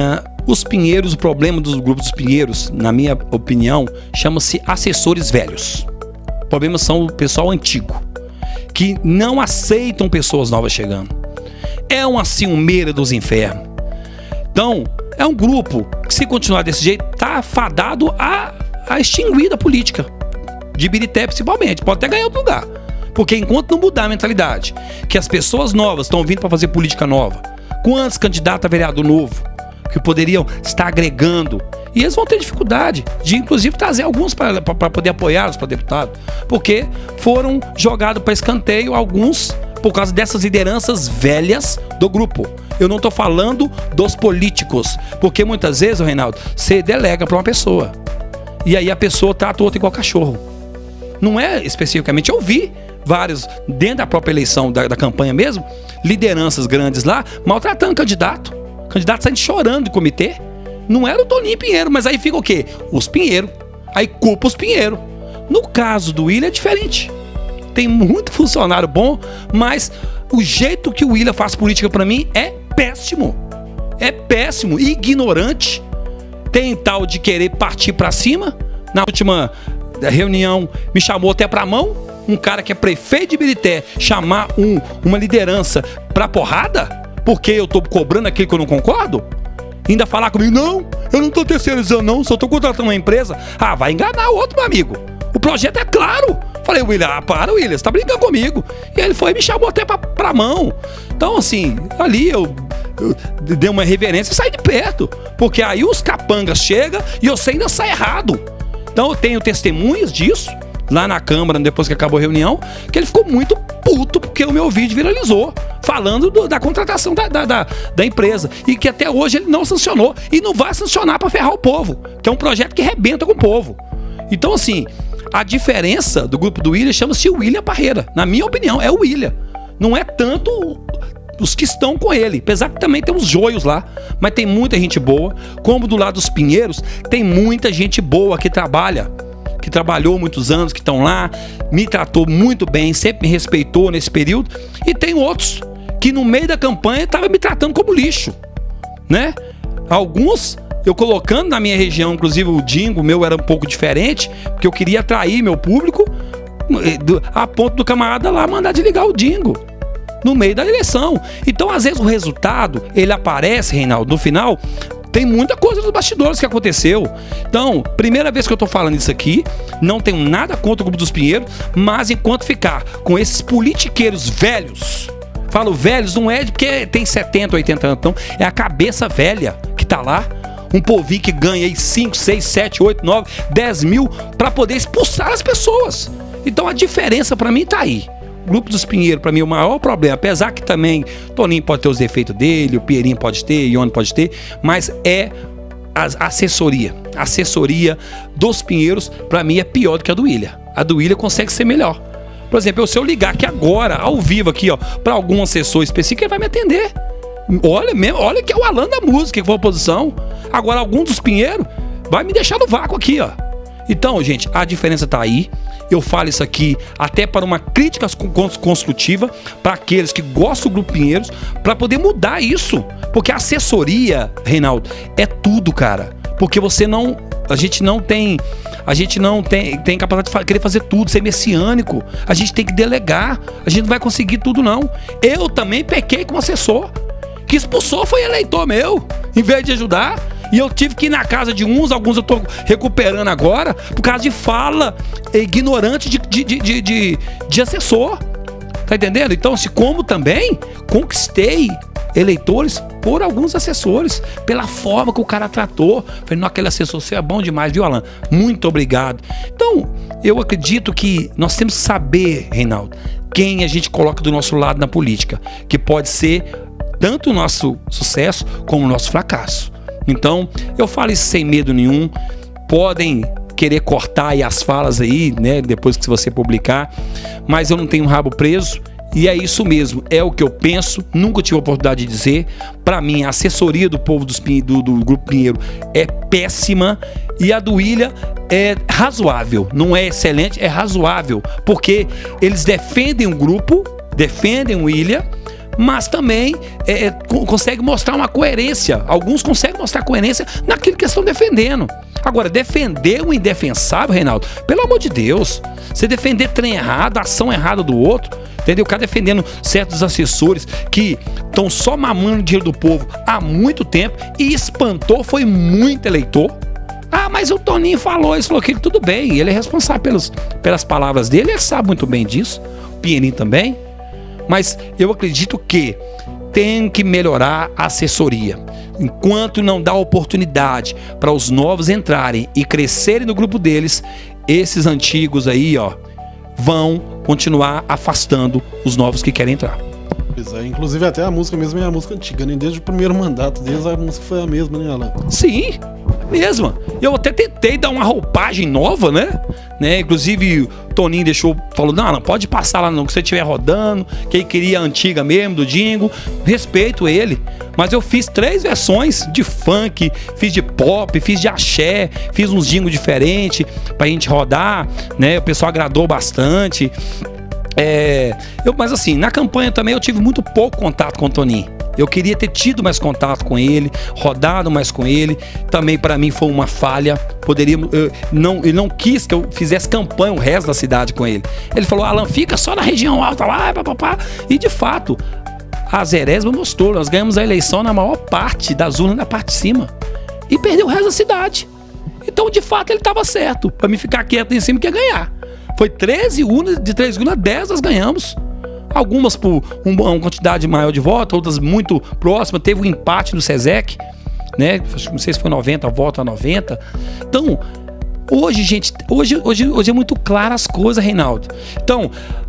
Os Pinheiros, o problema dos grupos dos Pinheiros, na minha opinião, chama-se assessores velhos. O problema são o pessoal antigo, que não aceitam pessoas novas chegando. É uma ciumeira dos infernos. Então, é um grupo que, se continuar desse jeito, tá fadado a extinguir da política. De Ibirité, principalmente. Pode até ganhar outro lugar. Porque enquanto não mudar a mentalidade, que as pessoas novas estão vindo para fazer política nova, quantos candidatos a vereador novo que poderiam estar agregando, e eles vão ter dificuldade de, inclusive, trazer alguns para poder apoiá-los para deputado, porque foram jogados para escanteio alguns por causa dessas lideranças velhas do grupo. Eu não estou falando dos políticos, porque muitas vezes, Reinaldo, você delega para uma pessoa e aí a pessoa trata o outro igual cachorro. Não é especificamente, eu vi vários, dentro da própria eleição, da campanha mesmo, lideranças grandes lá, maltratando candidato saindo chorando de comitê. Não era o Toninho Pinheiro, mas aí fica o quê? Os Pinheiro. Aí culpa os Pinheiro. No caso do Willian é diferente. Tem muito funcionário bom, mas o jeito que o Willian faz política pra mim é péssimo. É péssimo, ignorante. Tem tal de querer partir pra cima. Na última reunião me chamou até pra mão. Um cara que é prefeito de Ibirité chamar uma liderança pra porrada, porque eu tô cobrando aquilo que eu não concordo? Ainda falar comigo, não, eu não tô terceirizando não, só tô contratando uma empresa. Ah, vai enganar o outro, meu amigo. O projeto é claro. Falei, Willian, para, Willian, você tá brincando comigo. E ele foi e me chamou até pra mão. Então, assim, ali eu dei uma reverência e saí de perto. Porque aí os capangas chegam e você ainda sai errado. Então eu tenho testemunhas disso lá na Câmara, depois que acabou a reunião, que ele ficou muito puto porque o meu vídeo viralizou, falando da contratação da empresa, e que até hoje ele não sancionou e não vai sancionar para ferrar o povo, que é um projeto que arrebenta com o povo. Então, assim, a diferença do grupo do Willian chama-se Willian Parreira. Na minha opinião, é o Willian. Não é tanto os que estão com ele, apesar que também tem uns joios lá, mas tem muita gente boa. Como do lado dos Pinheiros, tem muita gente boa que trabalha, que trabalhou muitos anos, que estão lá, me tratou muito bem, sempre me respeitou nesse período. E tem outros que no meio da campanha estavam me tratando como lixo, né? Alguns eu colocando na minha região, inclusive o Dingo meu era um pouco diferente, porque eu queria atrair meu público, a ponto do camarada lá mandar desligar o Dingo no meio da eleição. Então, às vezes o resultado, ele aparece, Reinaldo, no final. Tem muita coisa nos bastidores que aconteceu. Então, primeira vez que eu tô falando isso aqui, não tenho nada contra o grupo dos Pinheiros, mas enquanto ficar com esses politiqueiros velhos, falo velhos, não é porque tem 70, 80 anos, não, é a cabeça velha que tá lá, um povinho que ganha aí 5, 6, 7, 8, 9, 10 mil para poder expulsar as pessoas. Então a diferença para mim tá aí. O grupo dos Pinheiros, para mim, é o maior problema. Apesar que também Toninho pode ter os defeitos dele, o Pinheirinho pode ter, Ione pode ter, mas é a assessoria. A assessoria dos Pinheiros, para mim, é pior do que a do Willian. A do Willian consegue ser melhor. Por exemplo, se eu ligar aqui agora, ao vivo aqui, ó, para algum assessor específico, ele vai me atender. Olha que é o Alan da música, que foi a oposição. Agora, algum dos Pinheiros vai me deixar no vácuo aqui, ó. Então, gente, a diferença tá aí. Eu falo isso aqui até para uma crítica construtiva para aqueles que gostam do Grupo Pinheiros, para poder mudar isso. Porque a assessoria, Reinaldo, é tudo, cara. Porque a gente não tem capacidade de querer fazer tudo, ser messiânico. A gente tem que delegar. A gente não vai conseguir tudo, não. Eu também pequei com assessor, que expulsou, foi eleitor meu, em vez de ajudar. E eu tive que ir na casa de alguns eu tô recuperando agora, por causa de fala ignorante de assessor. Tá entendendo? Então, como também conquistei eleitores por alguns assessores, pela forma que o cara tratou. Falei, não, aquele assessor, você é bom demais, viu, Alan? Muito obrigado. Então, eu acredito que nós temos que saber, Reinaldo, quem a gente coloca do nosso lado na política, que pode ser tanto o nosso sucesso como o nosso fracasso. Então, eu falo isso sem medo nenhum. Podem querer cortar aí as falas aí, né, depois que você publicar, mas eu não tenho rabo preso. E é isso mesmo, é o que eu penso. Nunca tive a oportunidade de dizer. Para mim, a assessoria do povo do Grupo Pinheiro é péssima. E a do Willian é razoável. Não é excelente, é razoável. Porque eles defendem o grupo, defendem o Willian, mas também consegue mostrar uma coerência. Alguns conseguem mostrar coerência naquilo que estão defendendo. Agora, defender o indefensável, Reinaldo, pelo amor de Deus, você defender trem errado, ação errada do outro, entendeu? O cara defendendo certos assessores que estão só mamando o dinheiro do povo há muito tempo e espantou, foi muito eleitor. Ah, mas o Toninho falou isso, falou aquilo, tudo bem, ele é responsável pelas palavras dele, ele sabe muito bem disso, o Pinheirinho também, mas eu acredito que tem que melhorar a assessoria. Enquanto não dá oportunidade para os novos entrarem e crescerem no grupo deles, esses antigos aí, ó, vão continuar afastando os novos que querem entrar. Pois é, inclusive até a música mesmo é a música antiga, né? Desde o primeiro mandato deles a música foi a mesma, né, Alan? Sim, mesma. Eu até tentei dar uma roupagem nova, né? Inclusive o Toninho falou, não, pode passar lá não, que você estiver rodando, que ele queria a antiga mesmo, do Dingo. Respeito ele, mas eu fiz 3 versões de funk, fiz de pop, fiz de axé, fiz uns Dingo diferentes pra gente rodar, né? O pessoal agradou bastante. Mas assim, na campanha também eu tive muito pouco contato com o Toninho. Eu queria ter tido mais contato com ele, rodado mais com ele. Também para mim foi uma falha. Ele não quis que eu fizesse campanha o resto da cidade com ele. Ele falou, Alan, fica só na região alta lá, papapá. E de fato, a Zerésima mostrou, nós ganhamos a eleição na maior parte das urnas da parte de cima. E perdeu o resto da cidade. Então, de fato, ele estava certo. Para mim ficar quieto em cima que ia ganhar. Foi 13 urnas, de 13 urnas, 10 nós ganhamos. Algumas por uma quantidade maior de votos, outras muito próximas. Teve um empate no SESEC, né? Não sei se foi 90 votos a 90. Então, hoje, gente, hoje é muito claro as coisas, Reinaldo. Então,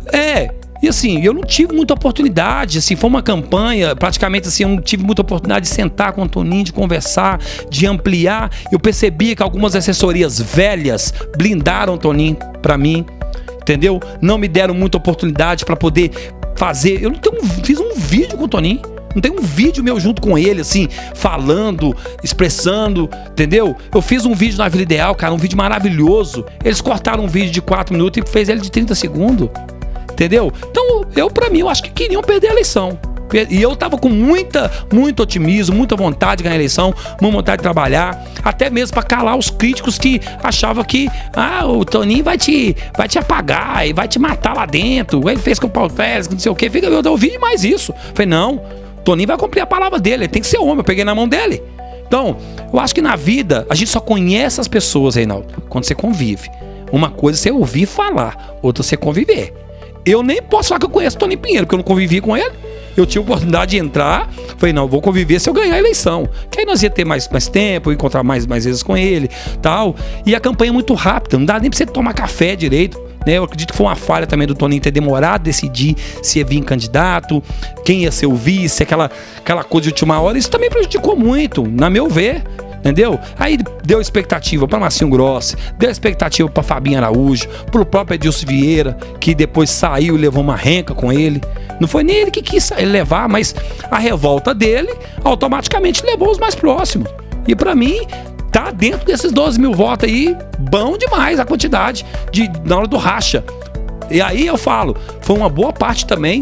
e assim, eu não tive muita oportunidade, assim, foi uma campanha, praticamente assim, eu não tive muita oportunidade de sentar com o Toninho, de conversar, de ampliar. Eu percebia que algumas assessorias velhas blindaram o Toninho pra mim, entendeu? Não me deram muita oportunidade pra poder fazer. Eu não fiz um vídeo com o Toninho. Não tem um vídeo meu junto com ele, assim, falando, expressando, entendeu? Eu fiz um vídeo na Vila Ideal, cara, um vídeo maravilhoso. Eles cortaram um vídeo de 4 minutos e fez ele de 30 segundos. Entendeu? Então, pra mim, eu acho que queriam perder a eleição. E eu tava com muito otimismo, muita vontade de ganhar a eleição, muita vontade de trabalhar, até mesmo para calar os críticos que achavam que o Toninho vai te apagar e vai te matar lá dentro. Ele fez com o Paulo Pérez, não sei o quê. Eu ouvi demais isso. Falei, não, o Toninho vai cumprir a palavra dele, ele tem que ser homem. Eu peguei na mão dele. Então, eu acho que na vida a gente só conhece as pessoas, Reinaldo, quando você convive. Uma coisa é você ouvir falar, outra é você conviver. Eu nem posso falar que eu conheço o Toninho Pinheiro, porque eu não convivi com ele. Eu tive a oportunidade de entrar, falei, não, vou conviver se eu ganhar a eleição. Que aí nós ia ter mais tempo, encontrar mais vezes com ele, tal. E a campanha é muito rápida, não dá nem pra você tomar café direito, né? Eu acredito que foi uma falha também do Toninho ter demorado a decidir se ia vir candidato, quem ia ser o vice, aquela coisa de última hora. Isso também prejudicou muito, na meu ver. Entendeu? Aí deu expectativa para Marcinho Grossi, deu expectativa para Fabinho Araújo, pro próprio Edilson Vieira, que depois saiu e levou uma renca com ele. Não foi nem ele que quis levar, mas a revolta dele automaticamente levou os mais próximos. E para mim, tá dentro desses 12 mil votos aí, bom demais a quantidade na hora do racha. E aí eu falo, foi uma boa parte também.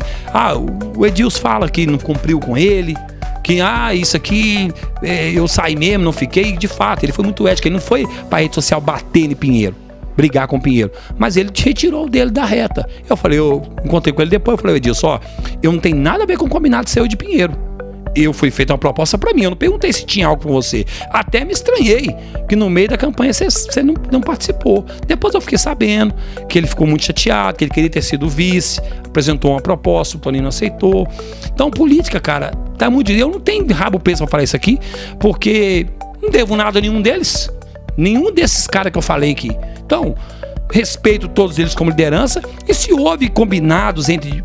O Edilson fala que não cumpriu com ele, que isso aqui eu saí mesmo, não fiquei. De fato, ele foi muito ético, ele não foi pra rede social bater em Pinheiro, brigar com o Pinheiro, mas ele retirou dele da reta. Eu encontrei com ele depois, eu falei, Edilson, eu não tenho nada a ver com o combinado seu de Pinheiro. Foi feita uma proposta pra mim, eu não perguntei se tinha algo com você. Até me estranhei que no meio da campanha você não participou. Depois eu fiquei sabendo que ele ficou muito chateado, que ele queria ter sido vice, apresentou uma proposta, o Toninho não aceitou. Então política, cara, tá muito... Eu não tenho rabo preso pra falar isso aqui, porque não devo nada a nenhum deles. Nenhum desses caras que eu falei aqui. Então, respeito todos eles como liderança. E se houve combinados entre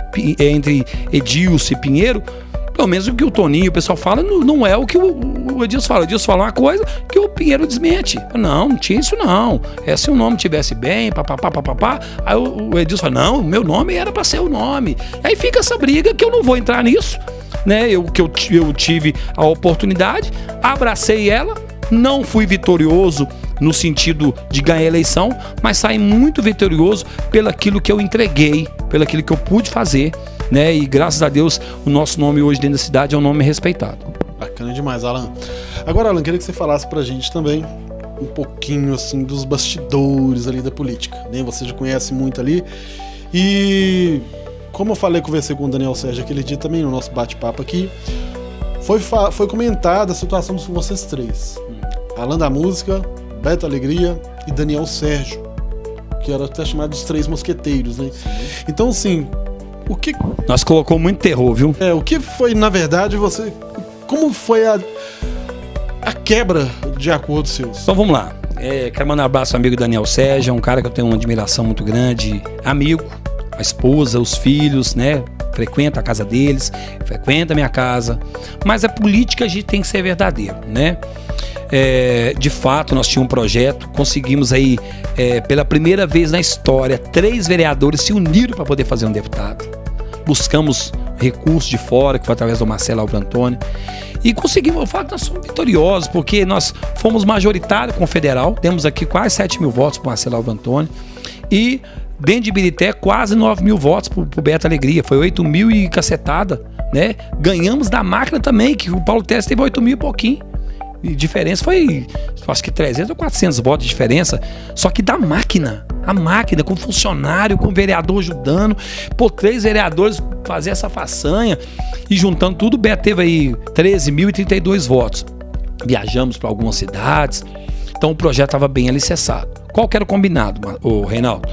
Edilson e Pinheiro, pelo menos o que o Toninho, o pessoal fala, não é o que o Edilson fala. O Edilson fala uma coisa que o Pinheiro desmente. Não tinha isso não. Se o nome tivesse bem, papapá. Aí o Edilson fala, não, meu nome era pra ser o nome. Aí fica essa briga que eu não vou entrar nisso, né? Eu tive a oportunidade, abracei ela, não fui vitorioso no sentido de ganhar a eleição, mas saí muito vitorioso pelo aquilo que eu entreguei, pelo aquilo que eu pude fazer, né? E graças a Deus o nosso nome hoje dentro da cidade é um nome respeitado. Bacana demais, Alan. Agora, Alan, queria que você falasse pra gente também um pouquinho assim dos bastidores ali da política, né? Você já conhece muito ali. E como eu conversei com o Daniel Sérgio aquele dia também no nosso bate-papo aqui, foi comentada a situação de vocês três. Alan da música, Beto Alegria e Daniel Sérgio, que era até chamado dos Três Mosqueteiros, né? Então, assim, o que... Nós colocou muito terror, viu? O que foi, na verdade, como foi a quebra de acordos seus? Então vamos lá. Quero mandar um abraço ao amigo Daniel Sérgio, é um cara que eu tenho uma admiração muito grande, amigo, a esposa, os filhos, né? Frequenta a casa deles, frequenta a minha casa. Mas a política a gente tem que ser verdadeiro, né? De fato, nós tínhamos um projeto, conseguimos aí, pela primeira vez na história, 3 vereadores se uniram para poder fazer um deputado. Buscamos recursos de fora, que foi através do Marcelo Alves Antônio, e conseguimos. Eu falo que nós somos vitoriosos, porque nós fomos majoritários com o federal, temos aqui quase 7 mil votos para o Marcelo Alves Antônio, e dentro de Ibirité quase 9 mil votos para o Beto Alegria, foi 8 mil e cacetada, né? Ganhamos da máquina também, que o Paulo Teste teve 8 mil e pouquinho. E diferença foi, acho que 300 ou 400 votos de diferença. Só que da máquina, a máquina, com funcionário, com vereador ajudando, 3 vereadores fazer essa façanha. E juntando tudo, o Beto teve aí 13.032 votos. Viajamos para algumas cidades. Então o projeto estava bem alicerçado. Qual que era o combinado, o Reinaldo?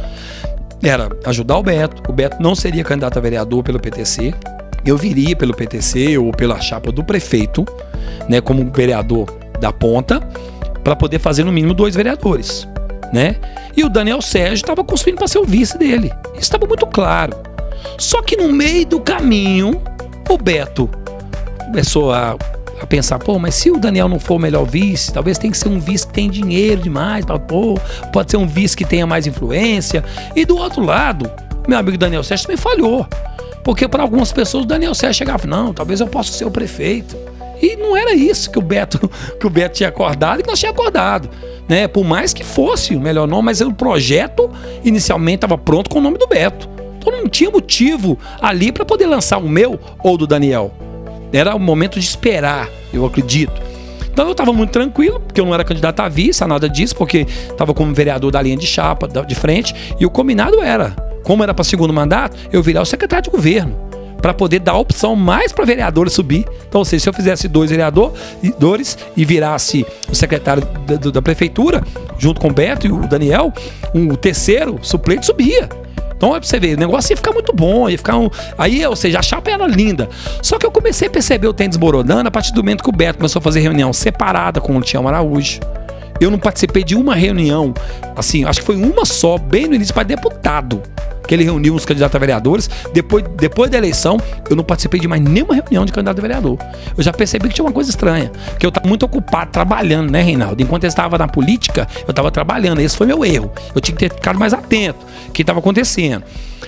Era ajudar o Beto não seria candidato a vereador pelo PTC. Eu viria pelo PTC ou pela chapa do prefeito, né, como vereador da ponta, para poder fazer no mínimo 2 vereadores, né? E o Daniel Sérgio estava construindo para ser o vice dele. Isso estava muito claro. Só que no meio do caminho, o Beto começou a pensar, mas se o Daniel não for o melhor vice, talvez tenha que ser um vice que tem dinheiro demais, pode ser um vice que tenha mais influência. E do outro lado, meu amigo Daniel Sérgio também falhou. Porque para algumas pessoas o Daniel Sérgio chegava, não, talvez eu possa ser o prefeito. E não era isso que o Beto tinha acordado e que nós tínhamos acordado, né? Por mais que fosse o melhor nome, mas o projeto inicialmente estava pronto com o nome do Beto. Então não tinha motivo ali para poder lançar o meu ou do Daniel. Era o momento de esperar, eu acredito. Então eu estava muito tranquilo, porque eu não era candidato a vice, a nada disso, porque estava como vereador da linha de chapa, de frente, e o combinado era, como era para segundo mandato, eu virar o secretário de governo, para poder dar a opção mais para vereadores subir. Então, ou seja, se eu fizesse 2 vereadores e virasse o secretário da prefeitura, junto com o Beto e o Daniel, o terceiro suplente subia. Então, pra você ver, o negócio ia ficar muito bom, ia ficar Aí, ou seja, a chapa era linda. Só que eu comecei a perceber o trem desmoronando a partir do momento que o Beto começou a fazer reunião separada com o Tião Araújo. Eu não participei de uma reunião, assim, acho que foi uma só, bem no início, para deputado, que ele reuniu os candidatos a vereadores. Depois da eleição, eu não participei de mais nenhuma reunião de candidato a vereador. Eu já percebi que tinha uma coisa estranha, porque eu estava muito ocupado trabalhando, né, Reinaldo? Enquanto eu estava na política, eu estava trabalhando. Esse foi meu erro. Eu tinha que ter ficado mais atento ao que estava acontecendo.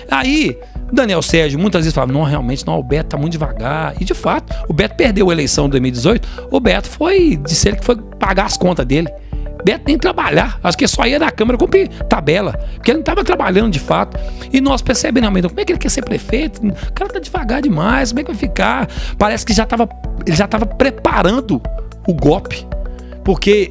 Aí, Daniel Sérgio muitas vezes falava, não, realmente, não, o Beto tá muito devagar. E de fato, o Beto perdeu a eleição de 2018, o Beto disse ele que foi pagar as contas dele. Beto nem trabalhar, acho que só ia na Câmara cumprir tabela, porque ele não estava trabalhando de fato. E nós percebemos, como é que ele quer ser prefeito? O cara tá devagar demais, como é que vai ficar? Parece que ele já estava preparando o golpe, porque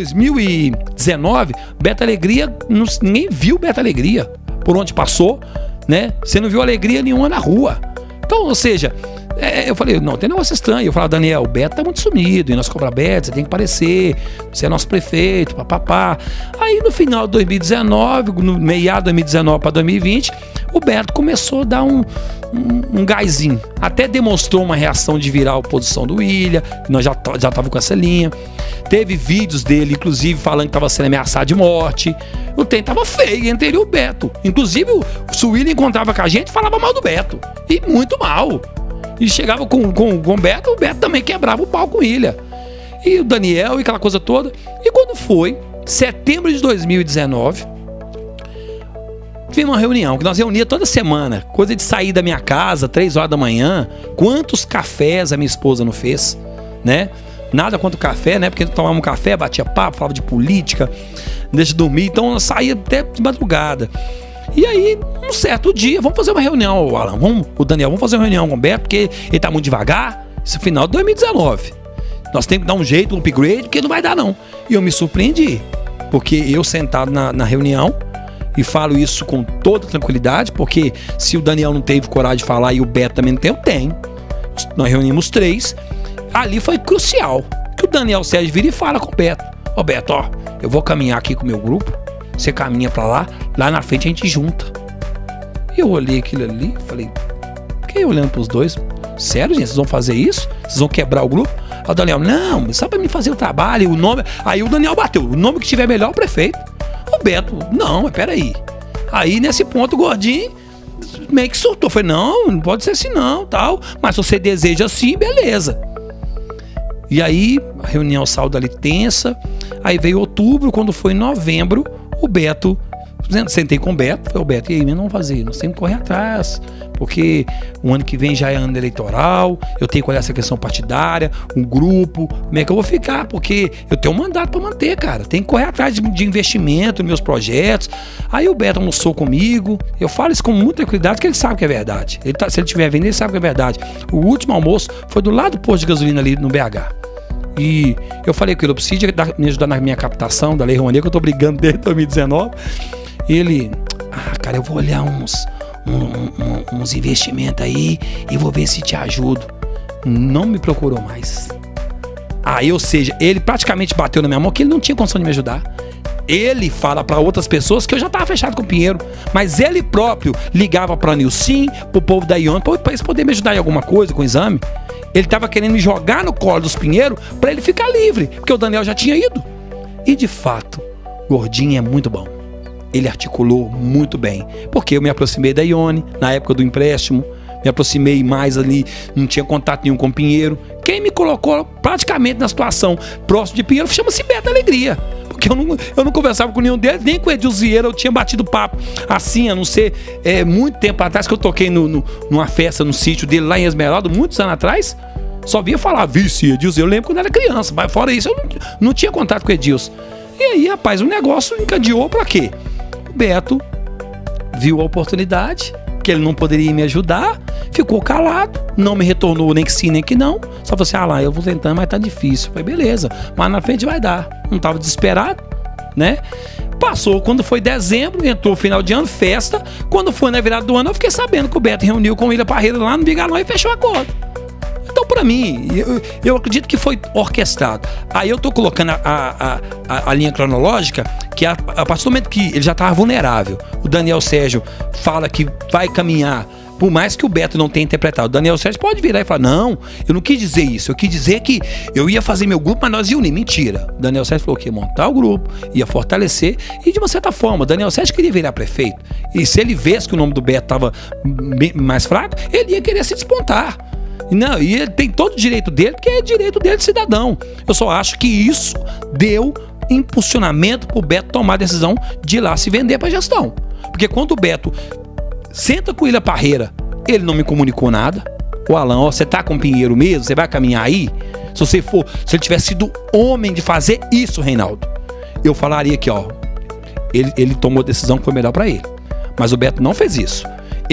2019, Beto Alegria, ninguém viu Beto Alegria por onde passou, né? Você não viu alegria nenhuma na rua. Então, ou seja, eu falei, não, tem negócio estranho. Eu falei, Daniel, o Beto tá muito sumido, e nós cobra Beto, você tem que aparecer, você é nosso prefeito, papapá. Aí no final de 2019, no meio de 2019 para 2020, o Beto começou a dar um gásinho. Até demonstrou uma reação de virar a oposição do William, nós já tava com essa linha. Teve vídeos dele, inclusive, falando que estava sendo ameaçado de morte. O tempo tava feio entre ele e o Beto. Inclusive, se o William encontrava com a gente, falava mal do Beto. E muito mal. E chegava com o Beto também quebrava o pau com o William. E o Daniel e aquela coisa toda. E quando foi, setembro de 2019, tivemos uma reunião, que nós reuníamos toda semana. Coisa de sair da minha casa, 3 horas da manhã. Quantos cafés a minha esposa não fez, né? Nada contra o café, né? Porque tomava um café, batia papo, falava de política, deixa de dormir. Então eu saía até de madrugada. E aí, um certo dia, vamos fazer uma reunião, Alan, o Daniel, vamos fazer uma reunião com o Beto, porque ele tá muito devagar. Isso é final de 2019. Nós temos que dar um jeito, um upgrade, porque não vai dar não. E eu me surpreendi, porque eu sentado na reunião, e falo isso com toda tranquilidade, porque se o Daniel não teve coragem de falar e o Beto também não tem, eu tenho. Nós reunimos 3. Ali foi crucial que o Daniel Sérgio vira e fala com o Beto. Ô Beto, ó, eu vou caminhar aqui com o meu grupo, você caminha pra lá na frente a gente junta. E eu olhei aquilo ali, falei, fiquei olhando pros dois, sério gente, vocês vão fazer isso? Vocês vão quebrar o grupo? Aí o Daniel, não, só pra mim fazer o trabalho, o nome. Aí o Daniel bateu, o nome que tiver melhor é o prefeito. O Beto, não, mas peraí. Aí nesse ponto o Gordinho meio que surtou, falei, não pode ser assim não, tal, mas se você deseja assim, beleza. E aí a reunião saiu dali tensa. Aí veio outubro, quando foi em novembro, o Beto, sentei com o Beto, falei, o Beto, e aí, nós vamos fazer? Nós temos que correr atrás, porque o ano que vem já é ano eleitoral, eu tenho que olhar essa questão partidária, um grupo, como é que eu vou ficar? Porque eu tenho um mandato para manter, cara, tem que correr atrás de investimento nos meus projetos. Aí o Beto almoçou comigo, eu falo isso com muita tranquilidade, porque ele sabe que é verdade. Se ele estiver vendo, ele sabe que é verdade. O último almoço foi do lado do posto de gasolina ali no BH. E eu falei com ele, eu preciso me ajudar na minha captação da Lei Rouanet, que eu tô brigando desde 2019. E ele, cara, eu vou olhar uns investimentos aí e vou ver se te ajudo. Não me procurou mais. Aí, ou seja, ele praticamente bateu na minha mão, que ele não tinha condição de me ajudar. Ele fala para outras pessoas que eu já tava fechado com o Pinheiro, mas ele próprio ligava para a Nilcim, pro povo da Ione, para eles poderem me ajudar em alguma coisa com o exame. Ele tava querendo me jogar no colo dos Pinheiro para ele ficar livre, porque o Daniel já tinha ido. E de fato, Gordinho é muito bom. Ele articulou muito bem, porque eu me aproximei da Ione na época do empréstimo, me aproximei mais ali, não tinha contato nenhum com o Pinheiro. Quem me colocou praticamente na situação próximo de Pinheiro chama-se Beto Alegria, porque eu não conversava com nenhum deles, nem com o Edilson Vieira eu tinha batido papo assim, a não ser muito tempo atrás, que eu toquei numa festa no sítio dele lá em Esmeralda, muitos anos atrás, só via falar vice Edilson, eu lembro quando era criança, mas fora isso eu não tinha contato com o Edilson. E aí, rapaz, o negócio encadeou pra quê? O Beto viu a oportunidade, que ele não poderia me ajudar, ficou calado, não me retornou nem que sim, nem que não. Só falou assim, lá, eu vou tentando, mas tá difícil. Falei, beleza, mas na frente vai dar. Não tava desesperado, né? Passou, quando foi dezembro, entrou final de ano, festa. Quando foi na virada do ano, eu fiquei sabendo que o Beto reuniu com o William Parreira lá no Bigalão e fechou a acordo. Então, pra mim, eu acredito que foi orquestrado. Aí eu tô colocando a linha cronológica, que a partir do momento que ele já estava vulnerável, o Daniel Sérgio fala que vai caminhar, por mais que o Beto não tenha interpretado, o Daniel Sérgio pode virar e falar, não, eu não quis dizer isso, eu quis dizer que eu ia fazer meu grupo, mas nós ia unir. Mentira. O Daniel Sérgio falou que ia montar o grupo, ia fortalecer, e de uma certa forma, o Daniel Sérgio queria virar prefeito, e se ele visse que o nome do Beto estava mais fraco, ele ia querer se despontar. Não, e ele tem todo o direito dele, porque é direito dele de cidadão. Eu só acho que isso deu impulsionamento pro Beto tomar a decisão de ir lá se vender pra gestão. Porque quando o Beto senta com o William Parreira, ele não me comunicou nada. O Alan, ó, você tá com o Pinheiro mesmo? Você vai caminhar aí? Se ele tivesse sido homem de fazer isso, Reinaldo, eu falaria que, ó, ele tomou a decisão que foi melhor pra ele. Mas o Beto não fez isso.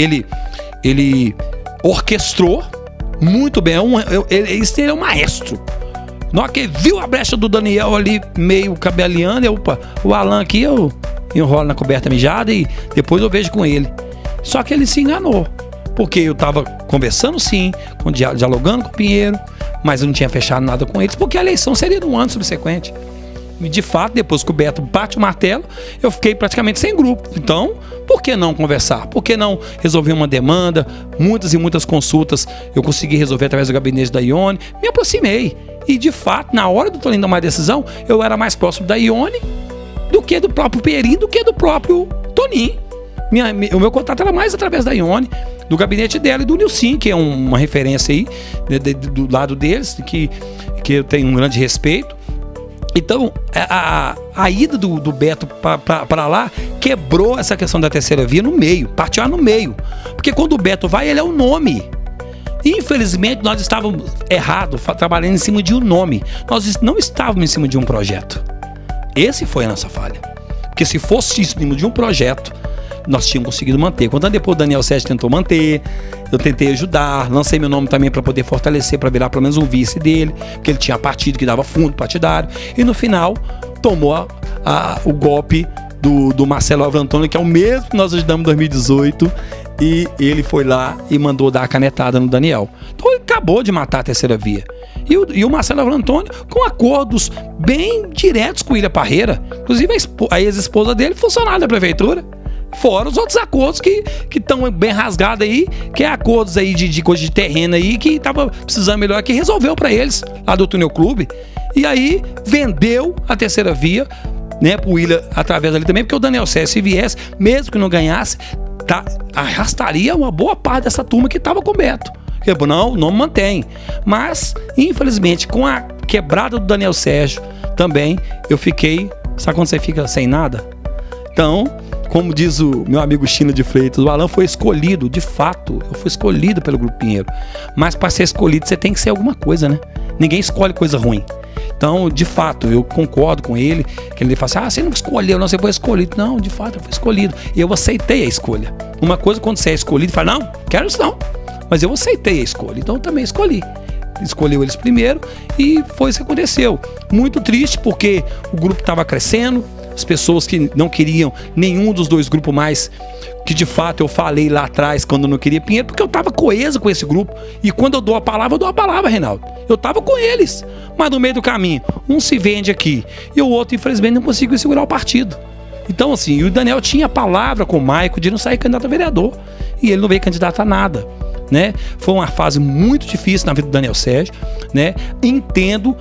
Ele orquestrou muito bem, ele é um maestro. Na hora que viu a brecha do Daniel ali, meio cabeleando, opa, o Alan aqui, eu enrolo na coberta mijada e depois eu vejo com ele. Só que ele se enganou, porque eu tava conversando sim, dialogando com o Pinheiro, mas eu não tinha fechado nada com eles, porque a eleição seria no ano subsequente. E de fato, depois que o Beto bate o martelo, eu fiquei praticamente sem grupo. Então, por que não conversar? Por que não resolver uma demanda? Muitas e muitas consultas eu consegui resolver através do gabinete da Ione. Me aproximei. E de fato, na hora do Toninho tomar a decisão, eu era mais próximo da Ione do que do próprio Perim, do que do próprio Toninho. O meu contato era mais através da Ione, do gabinete dela e do Nilcim, que é uma referência aí, do lado deles, que eu tenho um grande respeito. Então, a ida do Beto para lá quebrou essa questão da terceira via no meio, partiu no meio. Porque quando o Beto vai, ele é o nome. Infelizmente, nós estávamos errados, trabalhando em cima de um nome. Nós não estávamos em cima de um projeto. Esse foi a nossa falha. Porque se fosse em cima de um projeto, nós tínhamos conseguido manter. Quando depois o Daniel Sérgio tentou manter, eu tentei ajudar, lancei meu nome também para poder fortalecer, para virar pelo menos um vice dele, porque ele tinha partido que dava fundo partidário, e no final tomou o golpe do Marcelo Álvaro Antônio, que é o mesmo que nós ajudamos em 2018, e ele foi lá e mandou dar a canetada no Daniel. Então ele acabou de matar a terceira via. E o Marcelo Álvaro Antônio com acordos bem diretos com o William Parreira, inclusive a ex-esposa dele, funcionária da prefeitura. Fora os outros acordos que estão bem rasgados aí, que é acordos aí de coisa de terreno aí, que tava precisando melhor, que resolveu para eles, lá do Túnel Clube. E aí vendeu a terceira via, né, pro William através ali também, porque o Daniel Sérgio, se viesse, mesmo que não ganhasse, arrastaria uma boa parte dessa turma que estava com o Beto. Não, não mantém. Mas, infelizmente, com a quebrada do Daniel Sérgio, também eu fiquei. Sabe quando você fica sem nada? Então, como diz o meu amigo Chino de Freitas, o Alan foi escolhido, de fato, eu fui escolhido pelo Grupo Pinheiro. Mas para ser escolhido, você tem que ser alguma coisa, né? Ninguém escolhe coisa ruim. Então, de fato, eu concordo com ele, que ele fala assim, você não escolheu, não, você foi escolhido. Não, de fato, eu fui escolhido. E eu aceitei a escolha. Uma coisa, quando você é escolhido, fala, não, quero isso não. Mas eu aceitei a escolha, então eu também escolhi. Escolheu eles primeiro e foi isso que aconteceu. Muito triste, porque o grupo estava crescendo, as pessoas que não queriam nenhum dos dois grupos mais, que de fato eu falei lá atrás quando eu não queria Pinheiro, porque eu estava coeso com esse grupo. E quando eu dou a palavra, Reinaldo. Eu estava com eles, mas no meio do caminho, um se vende aqui e o outro, infelizmente, não conseguiu segurar o partido. Então, assim, o Daniel tinha a palavra com o Maico de não sair candidato a vereador. E ele não veio candidato a nada, né? Foi uma fase muito difícil na vida do Daniel Sérgio, né? Entendo,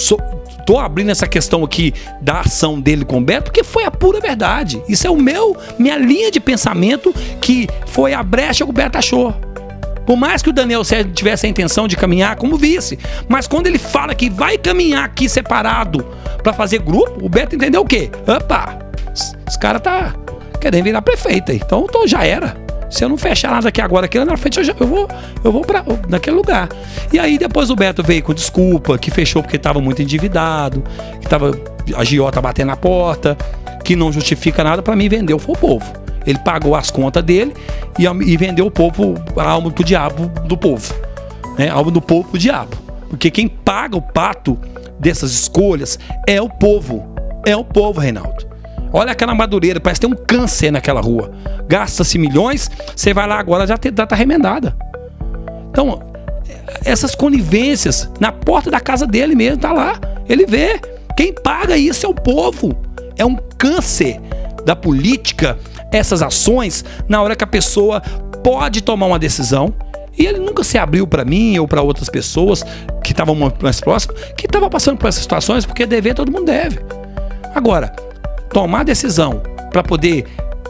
tô abrindo essa questão aqui da ação dele com o Beto, porque foi a pura verdade. Isso é minha linha de pensamento, que foi a brecha que o Beto achou. Por mais que o Daniel Sérgio tivesse a intenção de caminhar como vice, mas quando ele fala que vai caminhar aqui separado para fazer grupo, o Beto entendeu o quê? Opa, esse cara tá querendo virar prefeito aí, então já era. Se eu não fechar nada aqui agora, aqui lá na frente, eu vou para naquele lugar. E aí depois o Beto veio com desculpa, que fechou porque estava muito endividado, que a agiota batendo na porta, que não justifica nada. Para mim, vendeu foi o povo. Ele pagou as contas dele e vendeu o povo, a alma pro diabo do povo, né? A alma do povo pro diabo. Porque quem paga o pato dessas escolhas é o povo. É o povo, Reinaldo. Olha aquela Madureira, parece que tem um câncer naquela rua. Gasta-se milhões, você vai lá agora, já tá remendada. Então, essas conivências na porta da casa dele mesmo, tá lá. Ele vê. Quem paga isso é o povo. É um câncer da política, essas ações, na hora que a pessoa pode tomar uma decisão. E ele nunca se abriu para mim ou para outras pessoas que estavam mais próximas, que estavam passando por essas situações, porque dever todo mundo deve. Agora, tomar decisão para poder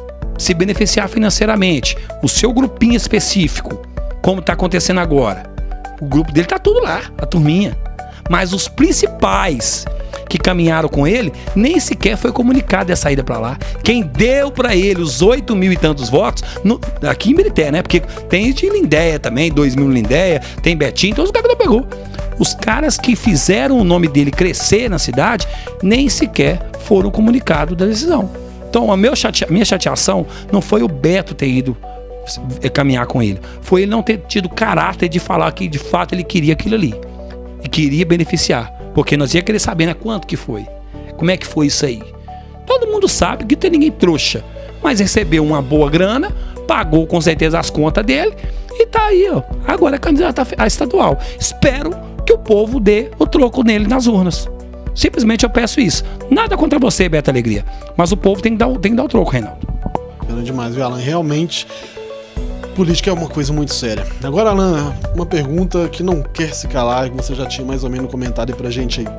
se beneficiar financeiramente, o seu grupinho específico, como está acontecendo agora, o grupo dele tá tudo lá, a turminha, mas os principais que caminharam com ele, nem sequer foi comunicado a saída para lá. Quem deu para ele os 8 mil e tantos votos, aqui em Birité, né? Porque tem de Lindéia também, 2 mil em Lindéia, tem Betinho, então os caras não pegou. Os caras que fizeram o nome dele crescer na cidade, nem sequer foram comunicados da decisão. Então a minha chateação não foi o Beto ter ido caminhar com ele, foi ele não ter tido caráter de falar que de fato ele queria aquilo ali e queria beneficiar. Porque nós ia querer saber, né, quanto que foi, como é que foi isso aí. Todo mundo sabe que não tem ninguém trouxa, mas recebeu uma boa grana, pagou com certeza as contas dele e tá aí, ó, agora é candidato a estadual. Espero que o povo dê o troco nele nas urnas. Simplesmente eu peço isso. Nada contra você, Beto Alegria, mas o povo tem que dar o troco, Reinaldo. Pena demais, viu, Alan? Realmente, política é uma coisa muito séria. Agora, Alan, uma pergunta que não quer se calar, que você já tinha mais ou menos comentado aí pra gente aí.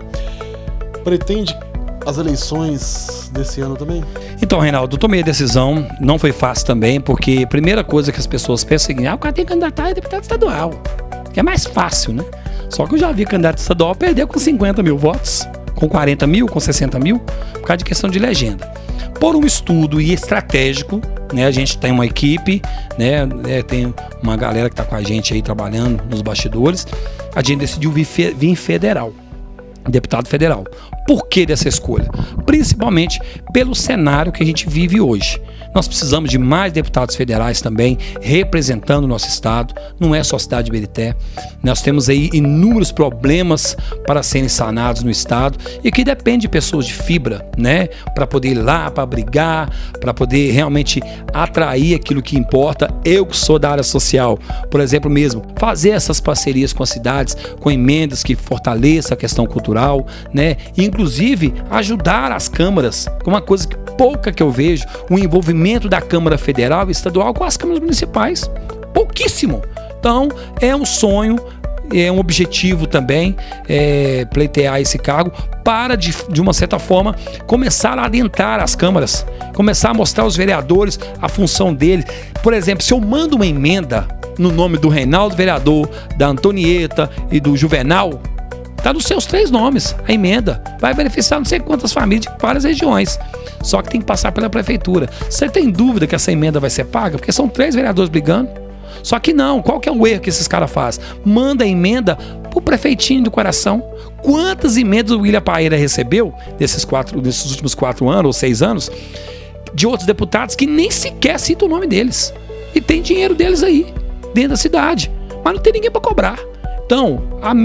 Pretende as eleições desse ano também? Então, Reinaldo, eu tomei a decisão, não foi fácil também, porque a primeira coisa que as pessoas pensam é o seguinte: o cara tem que candidatar a deputado estadual, que é mais fácil, né? Só que eu já vi candidato estadual perder com 50 mil votos, com 40 mil, com 60 mil, por causa de questão de legenda. Por um estudo e estratégico, né, a gente tem uma equipe, né, tem uma galera que está com a gente aí trabalhando nos bastidores, a gente decidiu vir federal, deputado federal. Por que dessa escolha? Principalmente pelo cenário que a gente vive hoje. Nós precisamos de mais deputados federais também representando o nosso estado, não é só a cidade de Ibirité. Nós temos aí inúmeros problemas para serem sanados no estado e que depende de pessoas de fibra, né? Para poder ir lá, para brigar, para poder realmente atrair aquilo que importa. Eu que sou da área social, por exemplo mesmo, fazer essas parcerias com as cidades, com emendas que fortaleçam a questão cultural, né? E, inclusive, ajudar as câmaras, uma coisa que pouca que eu vejo, o envolvimento da Câmara Federal e Estadual com as câmaras municipais. Pouquíssimo. Então, é um sonho, é um objetivo também pleitear esse cargo para, de uma certa forma, começar a adentrar as câmaras, começar a mostrar aos vereadores a função deles. Por exemplo, se eu mando uma emenda no nome do Reinaldo vereador, da Antonieta e do Juvenal, está nos seus 3 nomes, a emenda. Vai beneficiar não sei quantas famílias de várias regiões. Só que tem que passar pela prefeitura. Você tem dúvida que essa emenda vai ser paga? Porque são 3 vereadores brigando. Só que não, qual que é o erro que esses caras fazem? Manda a emenda pro prefeitinho do coração. Quantas emendas o William Paeira recebeu desses últimos 4 anos ou 6 anos de outros deputados que nem sequer citam o nome deles. E tem dinheiro deles aí, dentro da cidade. Mas não tem ninguém para cobrar. Então,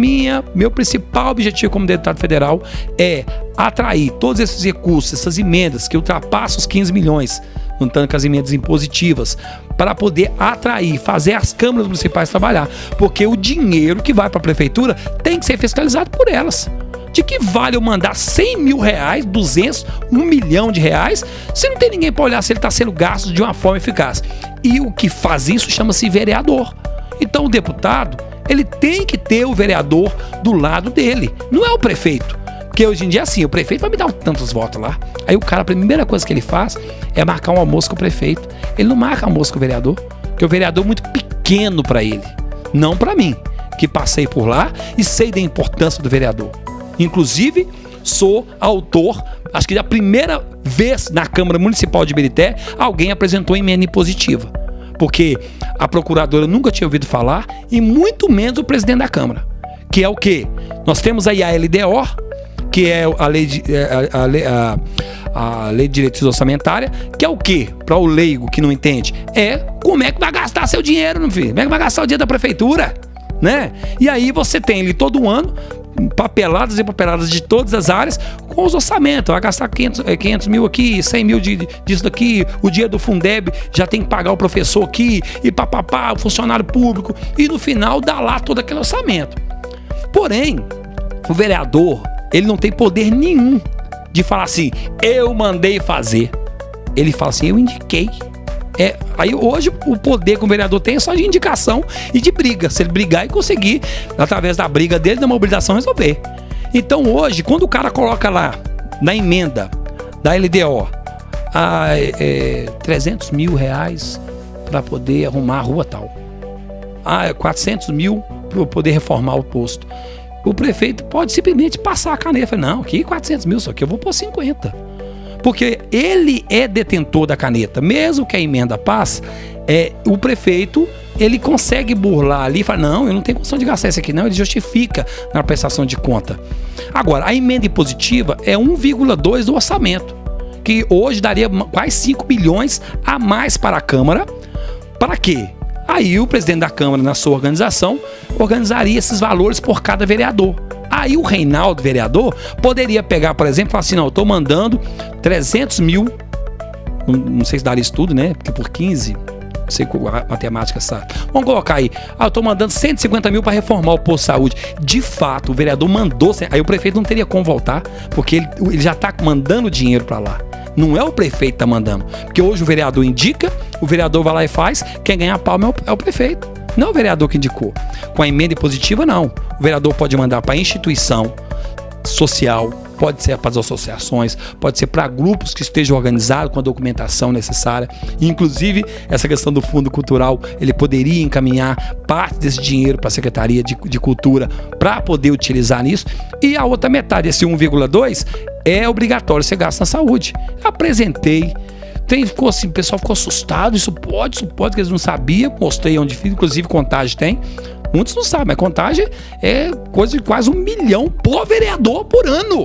meu principal objetivo como deputado federal é atrair todos esses recursos, essas emendas que ultrapassam os 15 milhões, juntando com as emendas impositivas, para poder atrair, fazer as câmaras municipais trabalhar. Porque o dinheiro que vai para a prefeitura tem que ser fiscalizado por elas. De que vale eu mandar 100 mil reais, 200, 1 milhão de reais, se não tem ninguém para olhar se ele está sendo gasto de uma forma eficaz? E o que faz isso chama-se vereador. Então o deputado, ele tem que ter o vereador do lado dele, não é o prefeito. Porque hoje em dia, assim, o prefeito vai me dar tantos votos lá. Aí o cara, a primeira coisa que ele faz é marcar um almoço com o prefeito. Ele não marca almoço com o vereador, porque o vereador é muito pequeno para ele. Não para mim, que passei por lá e sei da importância do vereador. Inclusive, sou autor, acho que da primeira vez na Câmara Municipal de Ibirité, alguém apresentou emenda impositiva. Porque a procuradora nunca tinha ouvido falar, e muito menos o presidente da Câmara. Que é o quê? Nós temos aí a LDO, que é a lei de diretriz orçamentária, que é o quê? Para o leigo que não entende, é como é que vai gastar seu dinheiro, meu filho? Como é que vai gastar o dinheiro da prefeitura? Né? E aí você tem ali todo ano papeladas e papeladas de todas as áreas com os orçamentos. Vai gastar 500 mil aqui, 100 mil disso daqui, o dia do Fundeb já tem que pagar o professor aqui, e papapá, o funcionário público, e no final dá lá todo aquele orçamento. Porém, o vereador, ele não tem poder nenhum de falar assim, eu mandei fazer. Ele fala assim, eu indiquei. Aí hoje o poder que o vereador tem é só de indicação e de briga. Se ele brigar e conseguir, através da briga dele, da mobilização, resolver. Então hoje, quando o cara coloca lá na emenda da LDO 300 mil reais para poder arrumar a rua tal, 400 mil para poder reformar o posto, o prefeito pode simplesmente passar a caneta. Não, aqui 400 mil, só que eu vou pôr 50. Porque ele é detentor da caneta. Mesmo que a emenda passe, o prefeito, ele consegue burlar ali e fala, não, eu não tenho condição de gastar isso aqui não, ele justifica na prestação de conta. Agora, a emenda impositiva é 1,2 do orçamento, que hoje daria quase 5 milhões a mais para a Câmara. Para quê? Aí o presidente da Câmara, na sua organização, organizaria esses valores por cada vereador. Aí o Reinaldo, vereador, poderia pegar, por exemplo, e falar assim, não, eu estou mandando 300 mil, não sei se daria isso tudo, né? Porque por 15, não sei qual a matemática sabe. Vamos colocar aí, eu estou mandando 150 mil para reformar o posto de saúde. De fato, o vereador mandou, aí o prefeito não teria como voltar, porque ele já está mandando dinheiro para lá. Não é o prefeito que está mandando. Porque hoje o vereador indica, o vereador vai lá e faz, quem ganha a palma é o prefeito. Não é o vereador que indicou. Com a emenda impositiva, não. O vereador pode mandar para a instituição social, pode ser para as associações, pode ser para grupos que estejam organizados com a documentação necessária. Inclusive, essa questão do fundo cultural, ele poderia encaminhar parte desse dinheiro para a Secretaria de Cultura para poder utilizar nisso. E a outra metade, esse 1,2, é obrigatório ser gasto na saúde. Apresentei. Ficou assim, o pessoal ficou assustado, isso pode, que eles não sabiam, mostrei onde fiz, inclusive Contagem tem, muitos não sabem, mas Contagem é coisa de quase 1 milhão por vereador por ano.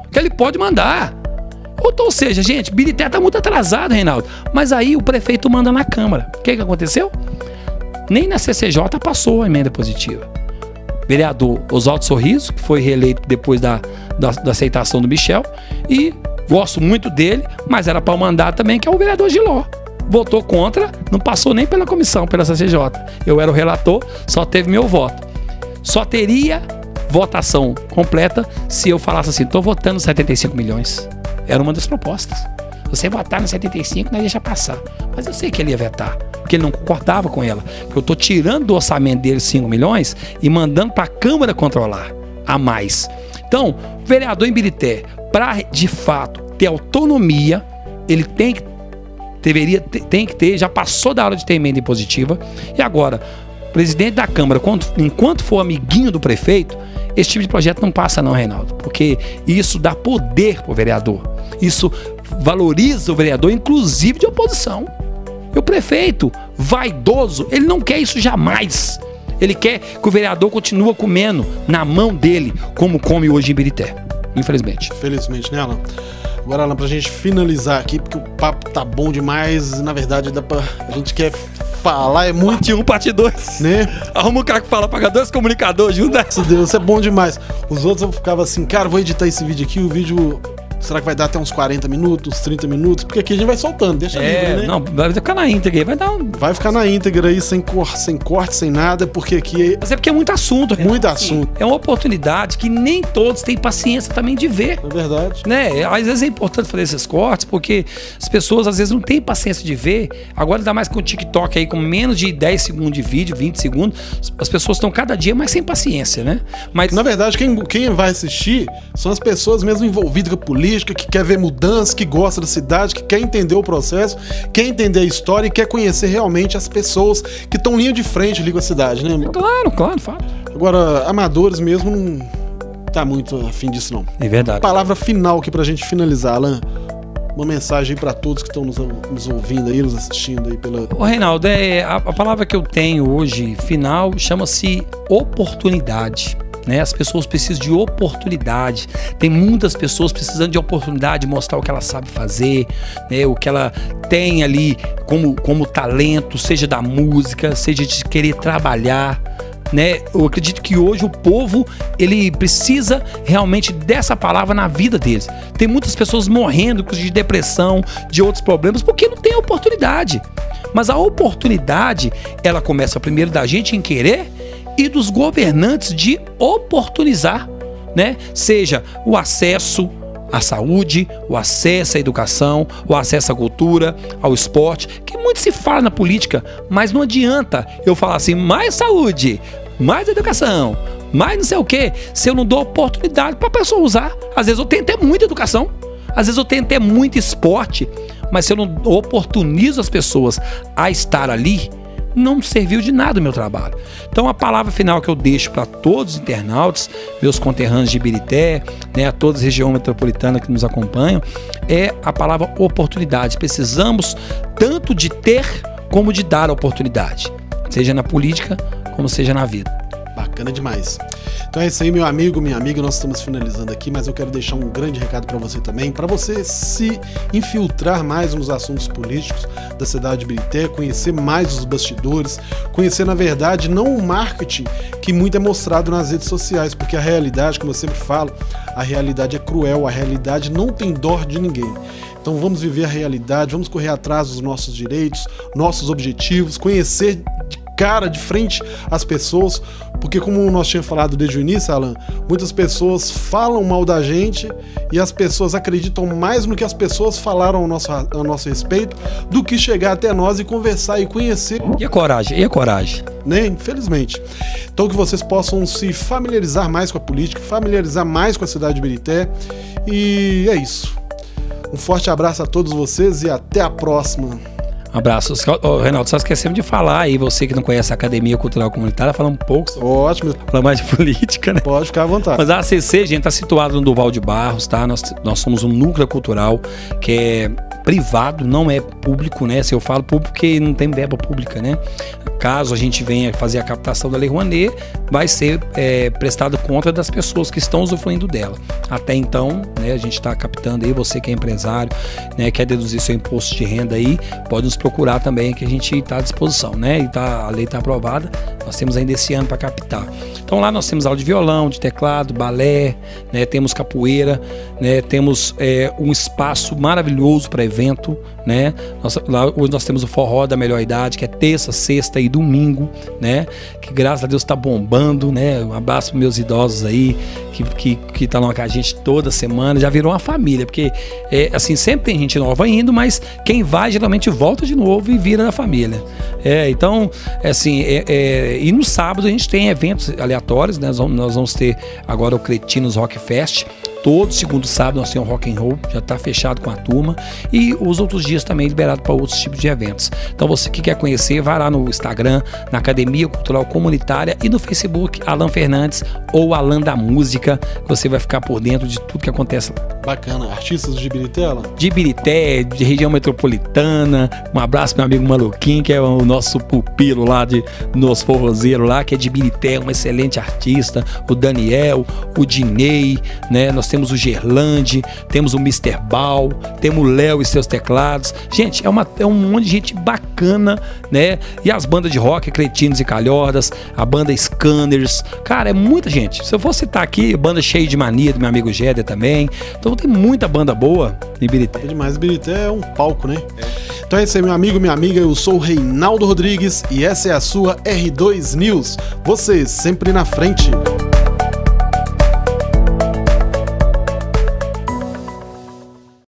que ele pode mandar. Ou seja, gente, Birité tá muito atrasado, Reinaldo. Mas aí o prefeito manda na Câmara. O que aconteceu? Nem na CCJ passou a emenda positiva. Vereador Oswaldo Sorriso, que foi reeleito depois da aceitação do Michel, e gosto muito dele, mas era para o mandato também, que é o vereador Giló. Votou contra, não passou nem pela comissão, pela CCJ. Eu era o relator, só teve meu voto. Só teria votação completa se eu falasse assim, estou votando 75 milhões. Era uma das propostas. Você votar no 75, nós deixa passar. Mas eu sei que ele ia vetar, porque ele não concordava com ela. Porque eu estou tirando do orçamento dele 5 milhões e mandando para a Câmara controlar a mais. Então, o vereador em Birité, para de fato ter autonomia, ele tem que ter, já passou da hora de ter emenda impositiva. E agora, o presidente da Câmara, enquanto for amiguinho do prefeito, esse tipo de projeto não passa não, Reinaldo. Porque isso dá poder pro vereador. Isso valoriza o vereador, inclusive de oposição. E o prefeito, vaidoso, ele não quer isso jamais. Ele quer que o vereador continue comendo na mão dele, como come hoje em Birité. Infelizmente. Infelizmente, né, Alan? Agora, Alan, pra gente finalizar aqui, porque o papo tá bom demais, na verdade, a gente quer falar, é muito... Parte 1, parte 2. Né? Arruma um cara que fala, paga 2 comunicadores, junto. Nossa Deus, isso é bom demais. Os outros eu ficava assim, cara, vou editar esse vídeo aqui, o vídeo... Será que vai dar até uns 40 minutos, 30 minutos? Porque aqui a gente vai soltando, deixa livre, né? Não, vai ficar na íntegra aí, vai ficar na íntegra aí, sem corte, sem nada, porque aqui... Mas é porque é muito assunto, Renato. Muito assunto. É uma oportunidade que nem todos têm paciência também de ver. É verdade. Né? Às vezes é importante fazer esses cortes, porque as pessoas às vezes não têm paciência de ver. Agora ainda mais com o TikTok aí, com menos de 10 segundos de vídeo, 20 segundos, as pessoas estão cada dia mais sem paciência, né? Mas... Na verdade, quem vai assistir são as pessoas mesmo envolvidas com a política, que quer ver mudança, que gosta da cidade, que quer entender o processo, quer entender a história e quer conhecer realmente as pessoas que estão linha de frente ali com a cidade, né? Claro, fato. Agora, amadores mesmo não tá muito afim disso, não. É verdade. Palavra final aqui pra gente finalizar, Alan. Uma mensagem aí pra todos que estão nos ouvindo aí, nos assistindo aí pela... Ô, Reinaldo, a palavra que eu tenho hoje, final, chama-se oportunidade. Né? As pessoas precisam de oportunidade. Tem muitas pessoas precisando de oportunidade de mostrar o que ela sabe fazer, né? O que ela tem ali como talento, seja da música, seja de querer trabalhar, né? Eu acredito que hoje o povo, ele precisa realmente dessa palavra na vida deles. Tem muitas pessoas morrendo de depressão, de outros problemas, porque não tem oportunidade. Mas a oportunidade, ela começa primeiro da gente em querer e dos governantes de oportunizar, né? Seja o acesso à saúde, o acesso à educação, o acesso à cultura, ao esporte, que muito se fala na política, mas não adianta eu falar assim, mais saúde, mais educação, mais não sei o quê, se eu não dou oportunidade para a pessoa usar. Às vezes eu tenho até muita educação, às vezes eu tenho até muito esporte, mas se eu não oportunizo as pessoas a estar ali, não serviu de nada o meu trabalho. Então a palavra final que eu deixo para todos os internautas, meus conterrâneos de Birité, né, a toda a região metropolitana que nos acompanham, é a palavra oportunidade. Precisamos tanto de ter como de dar oportunidade, seja na política como seja na vida. Bacana demais. Então é isso aí, meu amigo, minha amiga, nós estamos finalizando aqui, mas eu quero deixar um grande recado para você também, para você se infiltrar mais nos assuntos políticos da cidade de Birité, conhecer mais os bastidores, conhecer, na verdade, não o marketing que muito é mostrado nas redes sociais, porque a realidade, como eu sempre falo, a realidade é cruel, a realidade não tem dó de ninguém. Então vamos viver a realidade, vamos correr atrás dos nossos direitos, nossos objetivos, conhecer de frente às pessoas, porque como nós tínhamos falado desde o início, Alan, muitas pessoas falam mal da gente e as pessoas acreditam mais no que as pessoas falaram ao nosso respeito do que chegar até nós e conversar e conhecer. E a coragem? Né? Infelizmente. Então que vocês possam se familiarizar mais com a política, familiarizar mais com a cidade de Birité, e é isso. Um forte abraço a todos vocês e até a próxima. Um abraço. Reinaldo, só esquecemos de falar aí, você que não conhece a Academia Cultural Comunitária, falar um pouco sobre... Ótimo. Falar mais de política, né? Pode ficar à vontade. Mas a ACC, gente, está situada no Duval de Barros, tá? Nós somos um núcleo cultural que é privado, não é público, né? Se eu falo público, porque não tem verba pública, né? caso a gente venha fazer a captação da Lei Rouanet, vai ser prestado conta das pessoas que estão usufruindo dela. Até então, né, a gente está captando aí, você que é empresário, né, quer deduzir seu imposto de renda aí, pode nos procurar também, que a gente está à disposição, né? E a lei está aprovada, nós temos ainda esse ano para captar. Então lá nós temos aula de violão, de teclado, balé, né, temos capoeira, né, temos um espaço maravilhoso para evento, né? Hoje nós temos o Forró da Melhor Idade, que é terça, sexta e domingo, né? Que graças a Deus está bombando, né? Um abraço para meus idosos aí, que estão lá com a gente toda semana, já virou uma família, porque assim, sempre tem gente nova indo, mas quem vai geralmente volta de novo e vira da família. Então, assim, e no sábado a gente tem eventos aleatórios, né? Nós vamos ter agora o Cretinos Rock Fest. Todo segundo sábado nós temos um rock and roll, já está fechado com a turma, e os outros dias também liberado para outros tipos de eventos. Então você que quer conhecer, vai lá no Instagram, na Academia Cultural Comunitária, e no Facebook, Alan Fernandes ou Alan da Música, você vai ficar por dentro de tudo que acontece lá. Bacana. Artistas de Ibirité, Alan? De Ibirité, de região metropolitana. Um abraço pro meu amigo Maluquinho, que é o nosso pupilo lá, nos forrozeiros lá, que é de Ibirité, um excelente artista. O Daniel, o Dinei, né? Nós temos o Gerlande, temos o Mr. Bal, temos o Léo e seus teclados. Gente, é um monte de gente bacana, né? E as bandas de rock, Cretinos e Calhordas, a banda Scanners. Cara, é muita gente. Se eu for citar aqui, banda Cheia de Mania, do meu amigo Géder também. Então tem muita banda boa em Ibirité. É demais, Ibirité é um palco, né? Então é isso aí, meu amigo, minha amiga. Eu sou o Reinaldo Rodrigues e essa é a sua R2 News. Você sempre na frente.